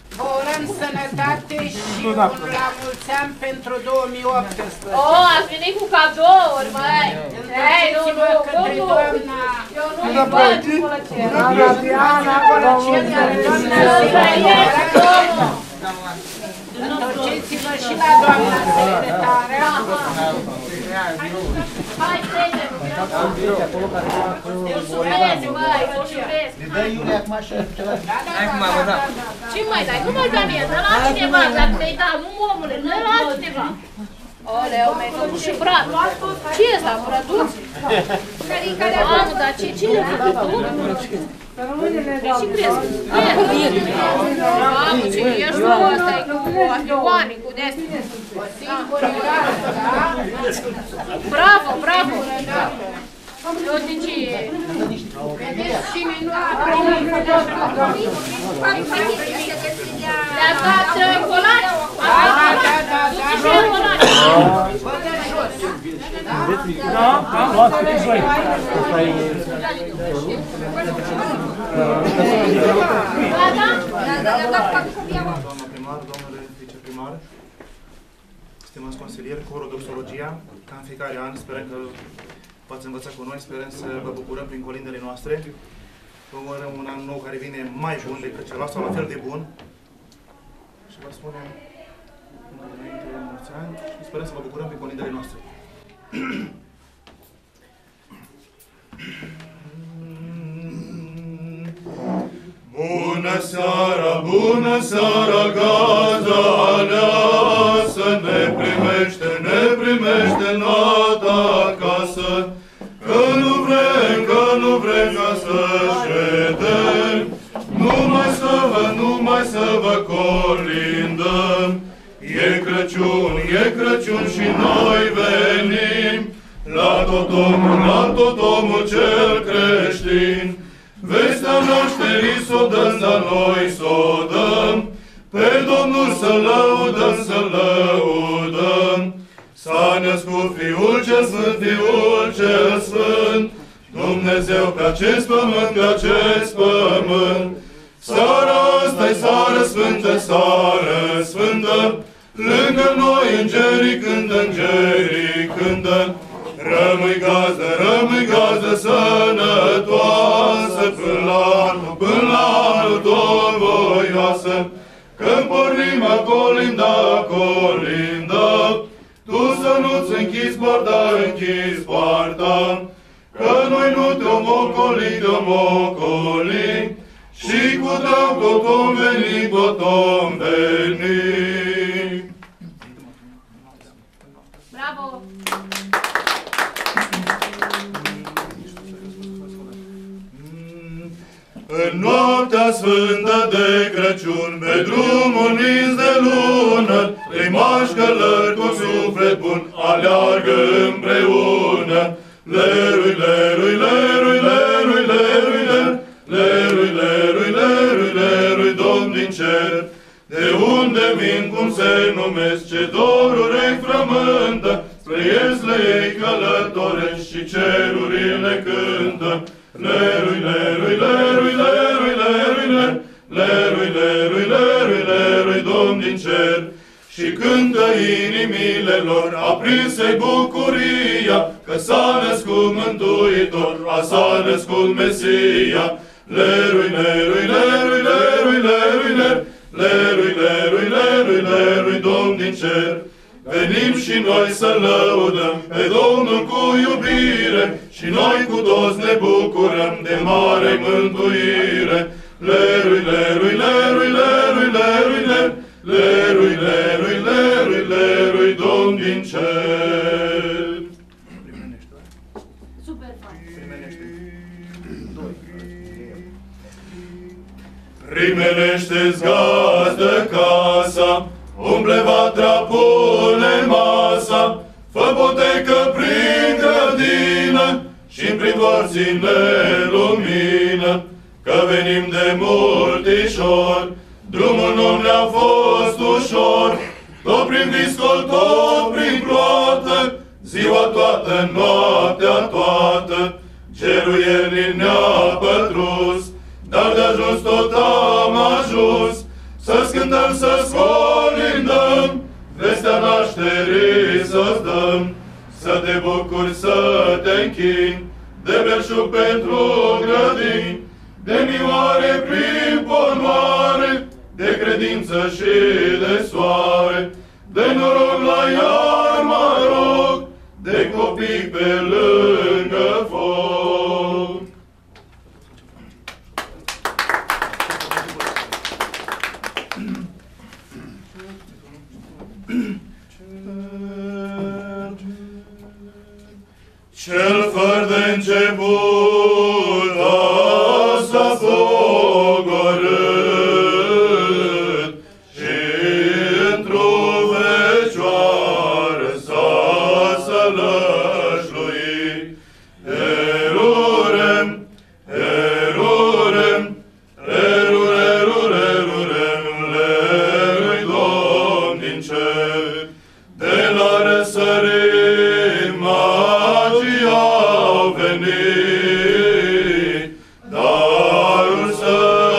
S4: urăm sănătate și un la mulți ani pentru 2018.
S5: Oh, ați venit cu cadouri, măi! Hei, nu,
S4: către doamna...
S5: Eu nu-i văd Colăcel.
S4: Doamna Diana Colăcel, iar doamna întorceți-vă și la doamna secretară.
S5: Hai, trece-mi! Eu șuresc, măi, eu șuresc.
S11: Le dai Iulia acum și ceva?
S5: Hai cum am dat. Ce mai dai? Nu mai da mie, dă la cineva, dacă te-ai dat, nu omule, dă la cineva. Oleu, mi-ai făcut și brat. Ce e ăsta, brăduț? Mamă, dar ce le-ai făcut tu? Și crezi? Mamă, ce ești tu ăsta, e cu avioane, cu de-astea. Bravo, bravo. Eu de ce?
S4: Vedeți cine nu a primit?
S5: Le-a dat colaci?
S4: Da. Vă dă jos.
S17: Am luat cu voi.
S11: Doamna primar, domnule viceprimar, stimați consilieri, corul doxologia, ca în fiecare an, sperăm că v-ați învățat cu noi, sperăm să vă bucurăm prin colindele noastre. Vă urăm un an nou care vine mai bun decât celălalt, sau la fel de bun. Și vă spunem înainte de mulți ani și sperăm să vă bucurăm prin colindele noastre.
S18: Bună seara, gazda aleasă, ne primește nata acasă, că nu vrem ca să ședem, numai să vă colindăm. E Crăciun și noi venim, la tot omul cel creștin. Vestea nașterii s-o dăm, dar noi s-o dăm, pe Domnul să lăudăm. S-a născut Fiul cel Sfânt, Dumnezeu pe acest pământ. Seara asta-i seară sfântă, lângă noi îngerii cântă. Rămâi gazdă sănătoasă, până la anul tot voioasă, când pornim a colinda, tu să nu-ți închizi poarta, că noi nu te-om ocoli, și cu drag tot om veni.
S5: Bravo!
S18: În noaptea sfântă de Crăciun, pe drumul nins de lună, rimași călări cu suflet bun aleargă împreună. Lerui, Domn din cer, de unde vin, cum se numesc, ce doruri frământă, spre iesle ei călătorești și cerurile cântă. Lerui, Domn din cer, și cântă inimile lor, aprinse-i bucuria, că s-a născut Mântuitor, s-a născut Mesia. Lerui, Domn din cer, venim și noi să lăudăm pe Domnul cu iubire, și noi cu toți ne bucurăm de mare mântuire. Lerui, Domn din cer.
S5: Super fain.
S18: Primește-ți gazdă casa, umple vatra, pune masa, fă potecă prin grădină și-n prin dvor ține lumină, că venim de multișor, drumul nu ne-a fost ușor, tot prin viscol, tot prin ploată, ziua toată, noaptea toată, cerul iernii ne-a pătrus, dar de ajuns tot am ajuns, să scântăm, să scolindăm, vestea nașterii să-ți dăm, să te bucuri, să te închini, de belșug pentru grădini, de mioare prin ponoare, de credință și de soare, de noroc la iar mă rog, de copii pe lângă foc. Cel fără de început s-a pogorât și într-o fecioară s-a sălășluit. Erurem, erurem, erurem, lerui Domn din cer, de la răsărit magii au venit, darul să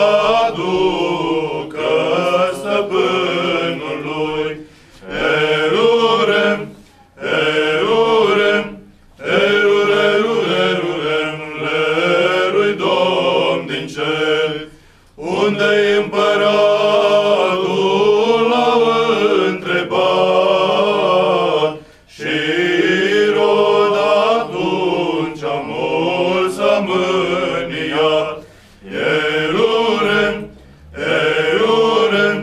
S18: aducă stăpânului. Erurem, erurem, erurem, lerui Domn din cer, unde-i împăratul l-au întrebat și rod atunci mult s-a mâniat. Erurem, erurem,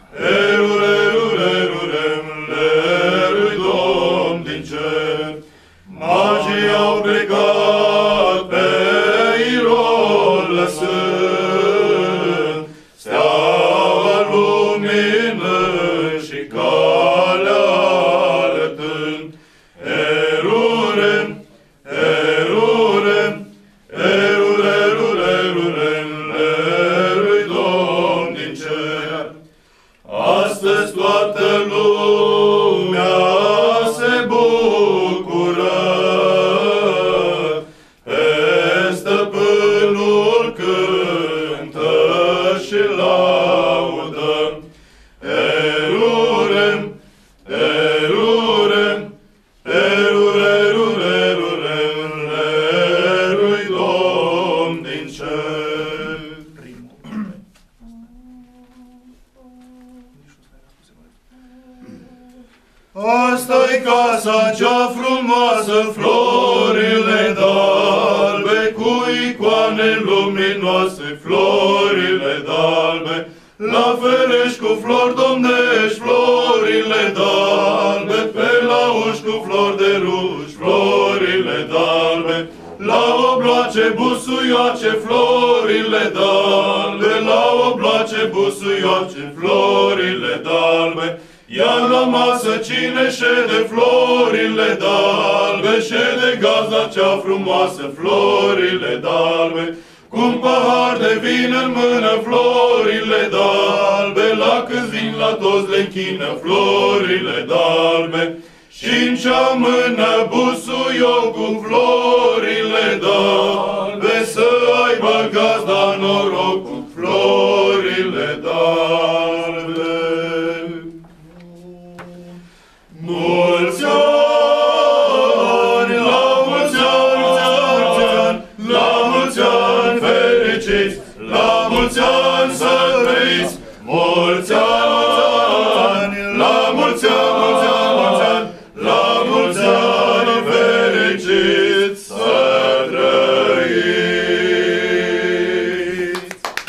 S18: erurem, lerui Domn din cer, magii au plecat pe Irod lăsând steaua luminând și calea arătând. Erurem, erurem, erurem, lerui Domn din cer, astăzi toată lumea se bucură, pe stăpânul cântă și laudă. Erurem, erurem, erurem, lerui Domn din cer. Asta-i casa cea frumoasă, florile d'albe, cu icoane luminoase, florile d'albe, la ferești cu flori domnești, florile d'albe, pe la uși cu flori de ruși, florile d'albe, la obloace busuioace, florile d'albe, la obloace busuioace, florile d'albe, iar la masă cine șede, florile d'albe, șede gazda cea frumoasă, florile d'albe, cu-un pahar de vin în mână, florile d'albe, la câți vin la toți le închină, florile d'albe, și-n cea mână busuiou cu florile d'albe, să aibă gazda noroc cu florile d'albe. Mulți ani, la mulți ani, la mulți ani fericiți, la mulți ani să trăiți, mulți ani, la mulți ani, la mulți ani fericiți să trăiți.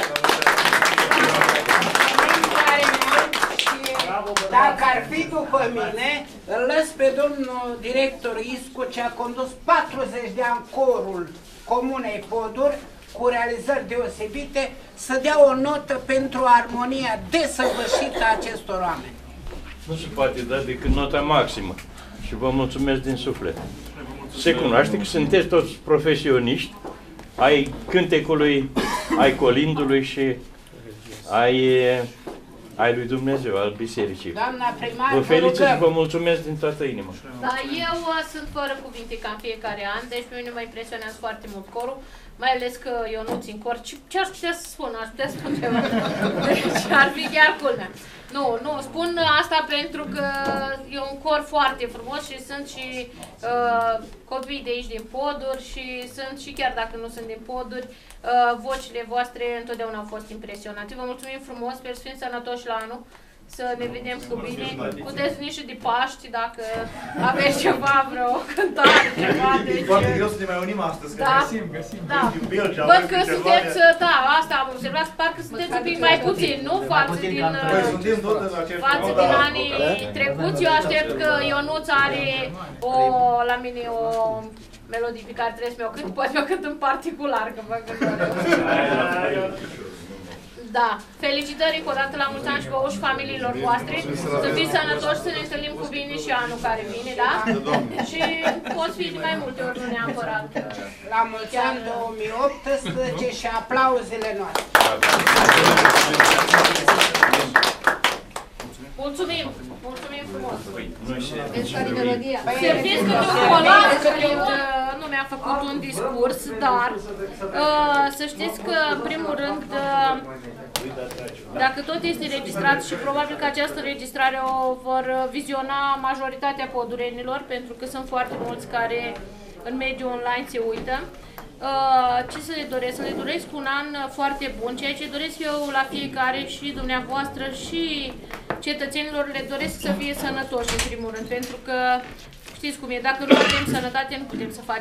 S4: Dacă ar fi după mine, îl lăs pe domnul director Iscu, ce a condus 40 de ani corul Comunei Poduri, cu realizări deosebite, să dea o notă pentru armonia desăvârșită a acestor oameni.
S15: Nu se poate da decât nota maximă. Și vă mulțumesc din suflet. Se cunoaște că sunteți toți profesioniști ai cântecului, ai colindului și ai ai lui Dumnezeu, al bisericii.
S4: Doamna primar,
S15: vă felicit
S4: rugăm.
S15: și vă mulțumesc din toată inima.
S5: Da, eu sunt fără cuvinte ca în fiecare an, deci pe mine mă impresionează foarte mult corul, mai ales că eu nu țin cor. Ce aș putea să spun? Aș putea să spun ceva. Deci ar fi chiar culmea. Nu, spun asta pentru că e un cor foarte frumos și sunt și copii de aici din Poduri și sunt și chiar dacă nu sunt din Poduri, vocile voastre întotdeauna au fost impresionante. Vă mulțumim frumos, sper să fim sănătoși la anul, să ne vedem cu bine. Puteți veni și de Paști dacă aveți ceva, vreo cântare, ceva. Deci,
S13: foarte greu să ne mai unim astăzi, că găsim.
S5: Da. Văd că sunteți, da, asta am observat, parcă sunteți un pic mai puțin, nu? Față din anii trecuți. Eu aștept că Ionuț are la mine o melodii pe care trebuie să mi-o cânt, poate mi-o cânt în particular, că văd că da, felicitări încă o dată la mulți ani și vouă și familiilor voastre, să fiți sănătoși, să ne întâlnim cu bine și anul care vine, da? Și pot fi de mai multe ori, nu neapărat.
S4: La mulți ani 2018 și aplauzele noastre.
S5: Mulțumim! Mulțumim frumos!
S8: Să
S5: știți că Nicolas nu mi-a făcut un discurs, dar să știți că, în primul rând, dacă tot este registrat și probabil că această registrare o vor viziona majoritatea podurenilor, pentru că sunt foarte mulți care în mediul online se uită, ce să le doresc? Să le doresc un an foarte bun, ceea ce doresc eu la fiecare și dumneavoastră și cetățenilor, le doresc să fie sănătoși în primul rând, pentru că știți cum e, dacă nu avem sănătate nu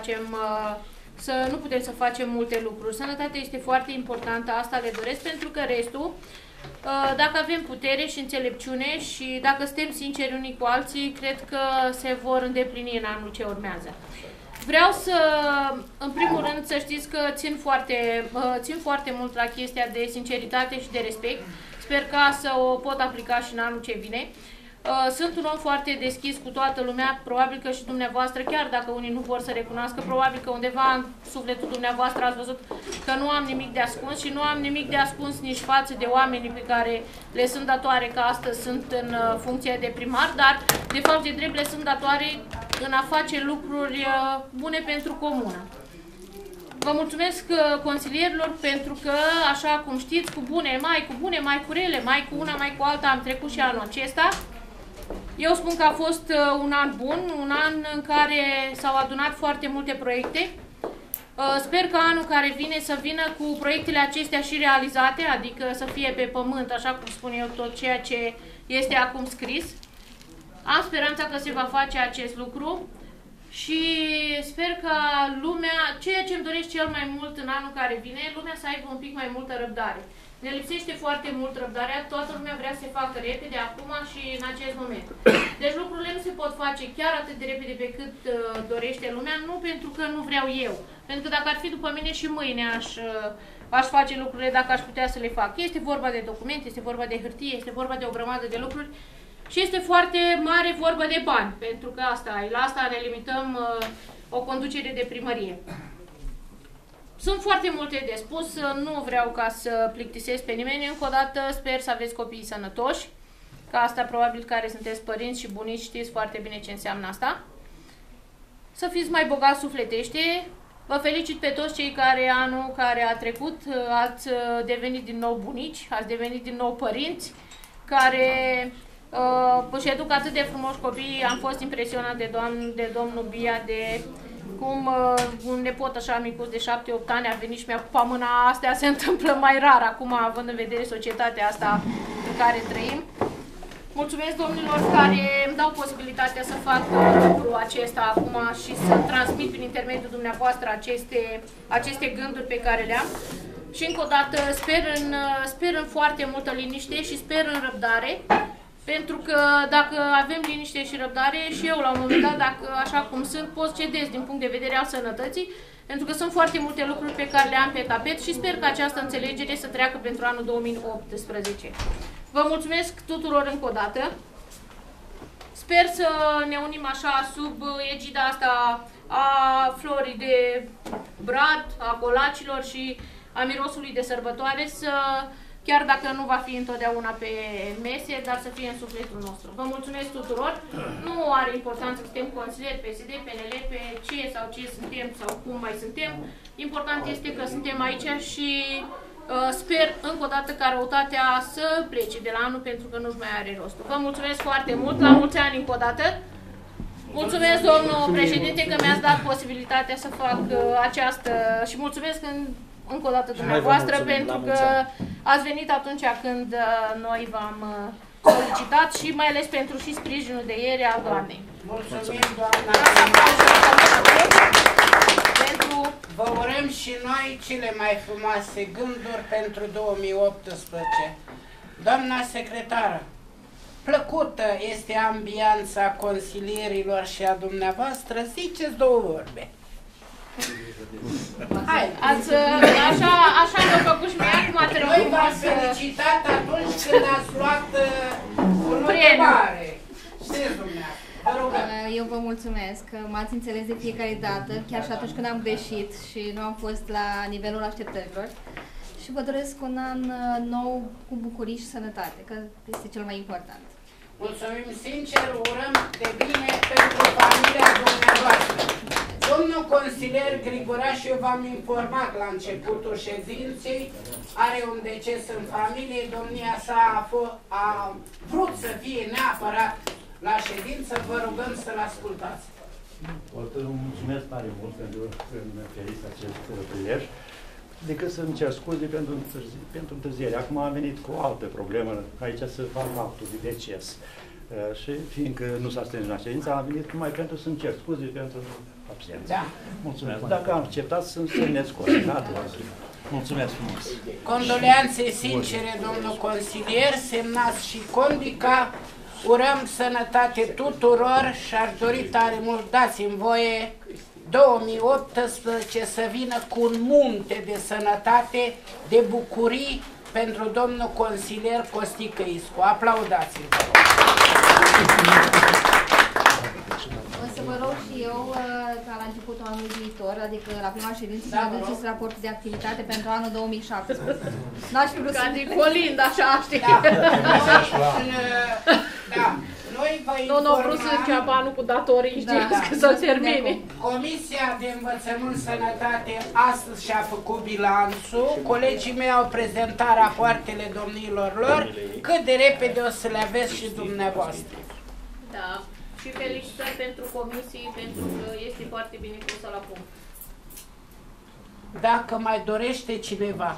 S5: putem să facem multe lucruri. Sănătatea este foarte importantă, asta le doresc, pentru că restul, dacă avem putere și înțelepciune și dacă suntem sinceri unii cu alții, cred că se vor îndeplini în anul ce urmează. Vreau să, în primul rând, să știți că țin foarte mult la chestia de sinceritate și de respect. Sper ca să o pot aplica și în anul ce vine. Sunt un om foarte deschis cu toată lumea, probabil că și dumneavoastră, chiar dacă unii nu vor să recunoască, probabil că undeva în sufletul dumneavoastră ați văzut că nu am nimic de ascuns și nu am nimic de ascuns nici față de oamenii pe care le sunt datoare, că astăzi sunt în funcție de primar, dar de fapt de drept le sunt datoare în a face lucruri bune pentru comună. Vă mulțumesc consilierilor pentru că, așa cum știți, cu bune, mai cu rele, mai cu una, mai cu alta, am trecut și anul acesta. Eu spun că a fost un an bun, un an în care s-au adunat foarte multe proiecte. Sper că anul care vine să vină cu proiectele acestea și realizate, adică să fie pe pământ, așa cum spun eu, tot ceea ce este acum scris. Am speranța că se va face acest lucru și sper că lumea, ceea ce îmi doresc cel mai mult în anul care vine, lumea să aibă un pic mai multă răbdare. Ne lipsește foarte mult răbdarea, toată lumea vrea să se facă repede, acum și în acest moment. Deci lucrurile nu se pot face chiar atât de repede pe cât dorește lumea, nu pentru că nu vreau eu. Pentru că dacă ar fi după mine și mâine aș face lucrurile dacă aș putea să le fac. Este vorba de documente, este vorba de hârtie, este vorba de o grămadă de lucruri și este foarte mare vorba de bani, pentru că la asta ne limităm o conducere de primărie. Sunt foarte multe de spus, nu vreau ca să plictisesc pe nimeni. Încă o dată sper să aveți copii sănătoși, că asta probabil care sunteți părinți și bunici știți foarte bine ce înseamnă asta. Să fiți mai bogați sufletește. Vă felicit pe toți cei care anul care a trecut ați devenit din nou bunici, ați devenit din nou părinți, care își educ atât de frumoși copii. Am fost impresionat de domnul Bia, de cum un nepot așa micuț de 7-8 ani a venit și mi-a pupat mâna. Astea se întâmplă mai rar acum, având în vedere societatea asta în care trăim. Mulțumesc domnilor care îmi dau posibilitatea să fac lucrul acesta acum și să transmit prin intermediul dumneavoastră aceste gânduri pe care le am. Și încă o dată sper în foarte multă liniște și sper în răbdare. Pentru că dacă avem liniște și răbdare, și eu la un moment dat, dacă așa cum sunt, pot cedez din punct de vedere al sănătății, pentru că sunt foarte multe lucruri pe care le am pe tapet și sper că această înțelegere să treacă pentru anul 2018. Vă mulțumesc tuturor încă o dată. Sper să ne unim așa sub egida asta a florii de brad, a colacilor și a mirosului de sărbătoare, chiar dacă nu va fi întotdeauna pe mese, dar să fie în sufletul nostru. Vă mulțumesc tuturor. Nu are importanță că suntem consilieri PSD, PNL, pe ce sau ce suntem sau cum mai suntem. Important este că suntem aici și sper încă o dată ca răutatea să plece de la anul, pentru că nu-și mai are rostul. Vă mulțumesc foarte mult, la mulți ani încă o dată. Mulțumesc, domnul președinte, că mi-ați dat posibilitatea să fac această și mulțumesc încă o dată dumneavoastră pentru că ați venit atunci când noi v-am solicitat și mai ales pentru și sprijinul de ieri al doamnei.
S4: Mulțumim, doamna. Vă urăm și noi cele mai frumoase gânduri pentru 2018. Doamna secretară, plăcută este ambianța consilierilor și a dumneavoastră, ziceți două vorbe. Hai,
S5: așa mi-a făcut și mie, acum trebuie
S4: noi v-am felicitat atunci când ați luat un întrebare. Știți dumneavoastră.
S8: Eu vă mulțumesc că m-ați înțeles de fiecare dată, chiar și atunci când am greșit și nu am fost la nivelul așteptărilor. Și vă doresc un an nou cu bucurii și sănătate, că este cel mai important.
S4: Mulțumim sincer, urăm de bine pentru familia dumneavoastră. Domnul consilier Grigoraș, eu v-am informat la începutul ședinței, are un deces în familie, domnia sa a vrut să fie neapărat la ședință, vă rugăm să-l ascultați.
S19: Mulțumesc tare mult pentru acest prilej, decât să-mi cer scuze pentru întârziere. Acum am venit cu o altă problemă aici să fac actul de deces. Și fiindcă nu s-a strâns la ședință, am venit numai pentru să-mi cer scuze pentru absență.
S4: Da.
S19: Mulțumesc. Dacă am acceptat să-mi semneți scoate. Mulțumesc frumos.
S4: Condoleanțe sincere, domnul consilier, semnați și condica. Urăm sănătate tuturor și aș dori tare mult, dați-mi voie, 2018 să vină cu un munte de sănătate, de bucurii pentru domnul consilier Costică Iscu. Aplaudați-l!
S8: O să vă rog și eu ca la începutul anului viitor, adică la prima ședință, să aduceți raportul de activitate pentru anul 2017. N-aș fi vrut să...
S5: Ca de colind, așa, știi?
S4: Da. Noi vă informăm...
S5: Nu vrut să înceapă anul cu datorii, știți, că să termine.
S4: Comisia de Învățământ Sănătate astăzi și-a făcut bilanțul. Colegii mei au prezentat rapoartele domnilor lor. Cât de repede o să le aveți și dumneavoastră.
S5: Da. Și felicitări pentru comisii, pentru că este foarte bine pusă la punct.
S4: Dacă mai dorește cineva.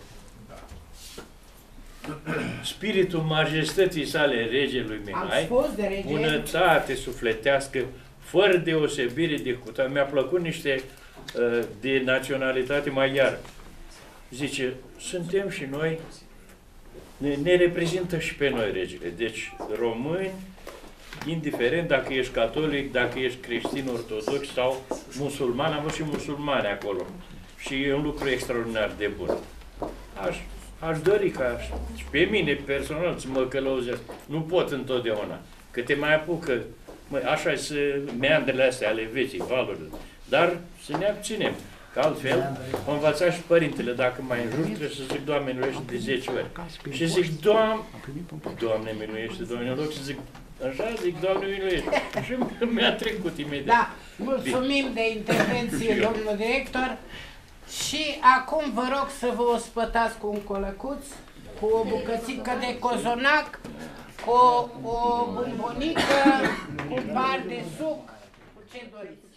S15: Spiritul majestății sale regelui Mihai, bunătate sufletească, fără deosebire de cută. Mi-a plăcut niște de naționalitate maghiară. Zice, suntem și noi, ne reprezintă și pe noi regele. Deci români, indiferent dacă ești catolic, dacă ești creștin ortodox sau musulman, am văzut și musulmani acolo. Și e un lucru extraordinar de bun. Aș dori ca și pe mine personal să mă călăuzesc. Nu pot întotdeauna. Că te mai apucă, așa să meandrele astea ale vieții, valurile. Dar să ne abținem. Că altfel, am învățat și părintele, dacă mai înjur, trebuie să zic, Doamne, miluiește de 10 ori. Și zic, Doamne, miluiește, Doamne, în loc să zic, așa, zic, Doamne, miluiește. Și mi-a trecut imediat.
S4: Da, mulțumim de intervenție, domnul director. Și acum vă rog să vă ospătați cu un colăcuț, cu o bucățică de cozonac, cu o bombonică, cu un par de suc, cu ce doriți.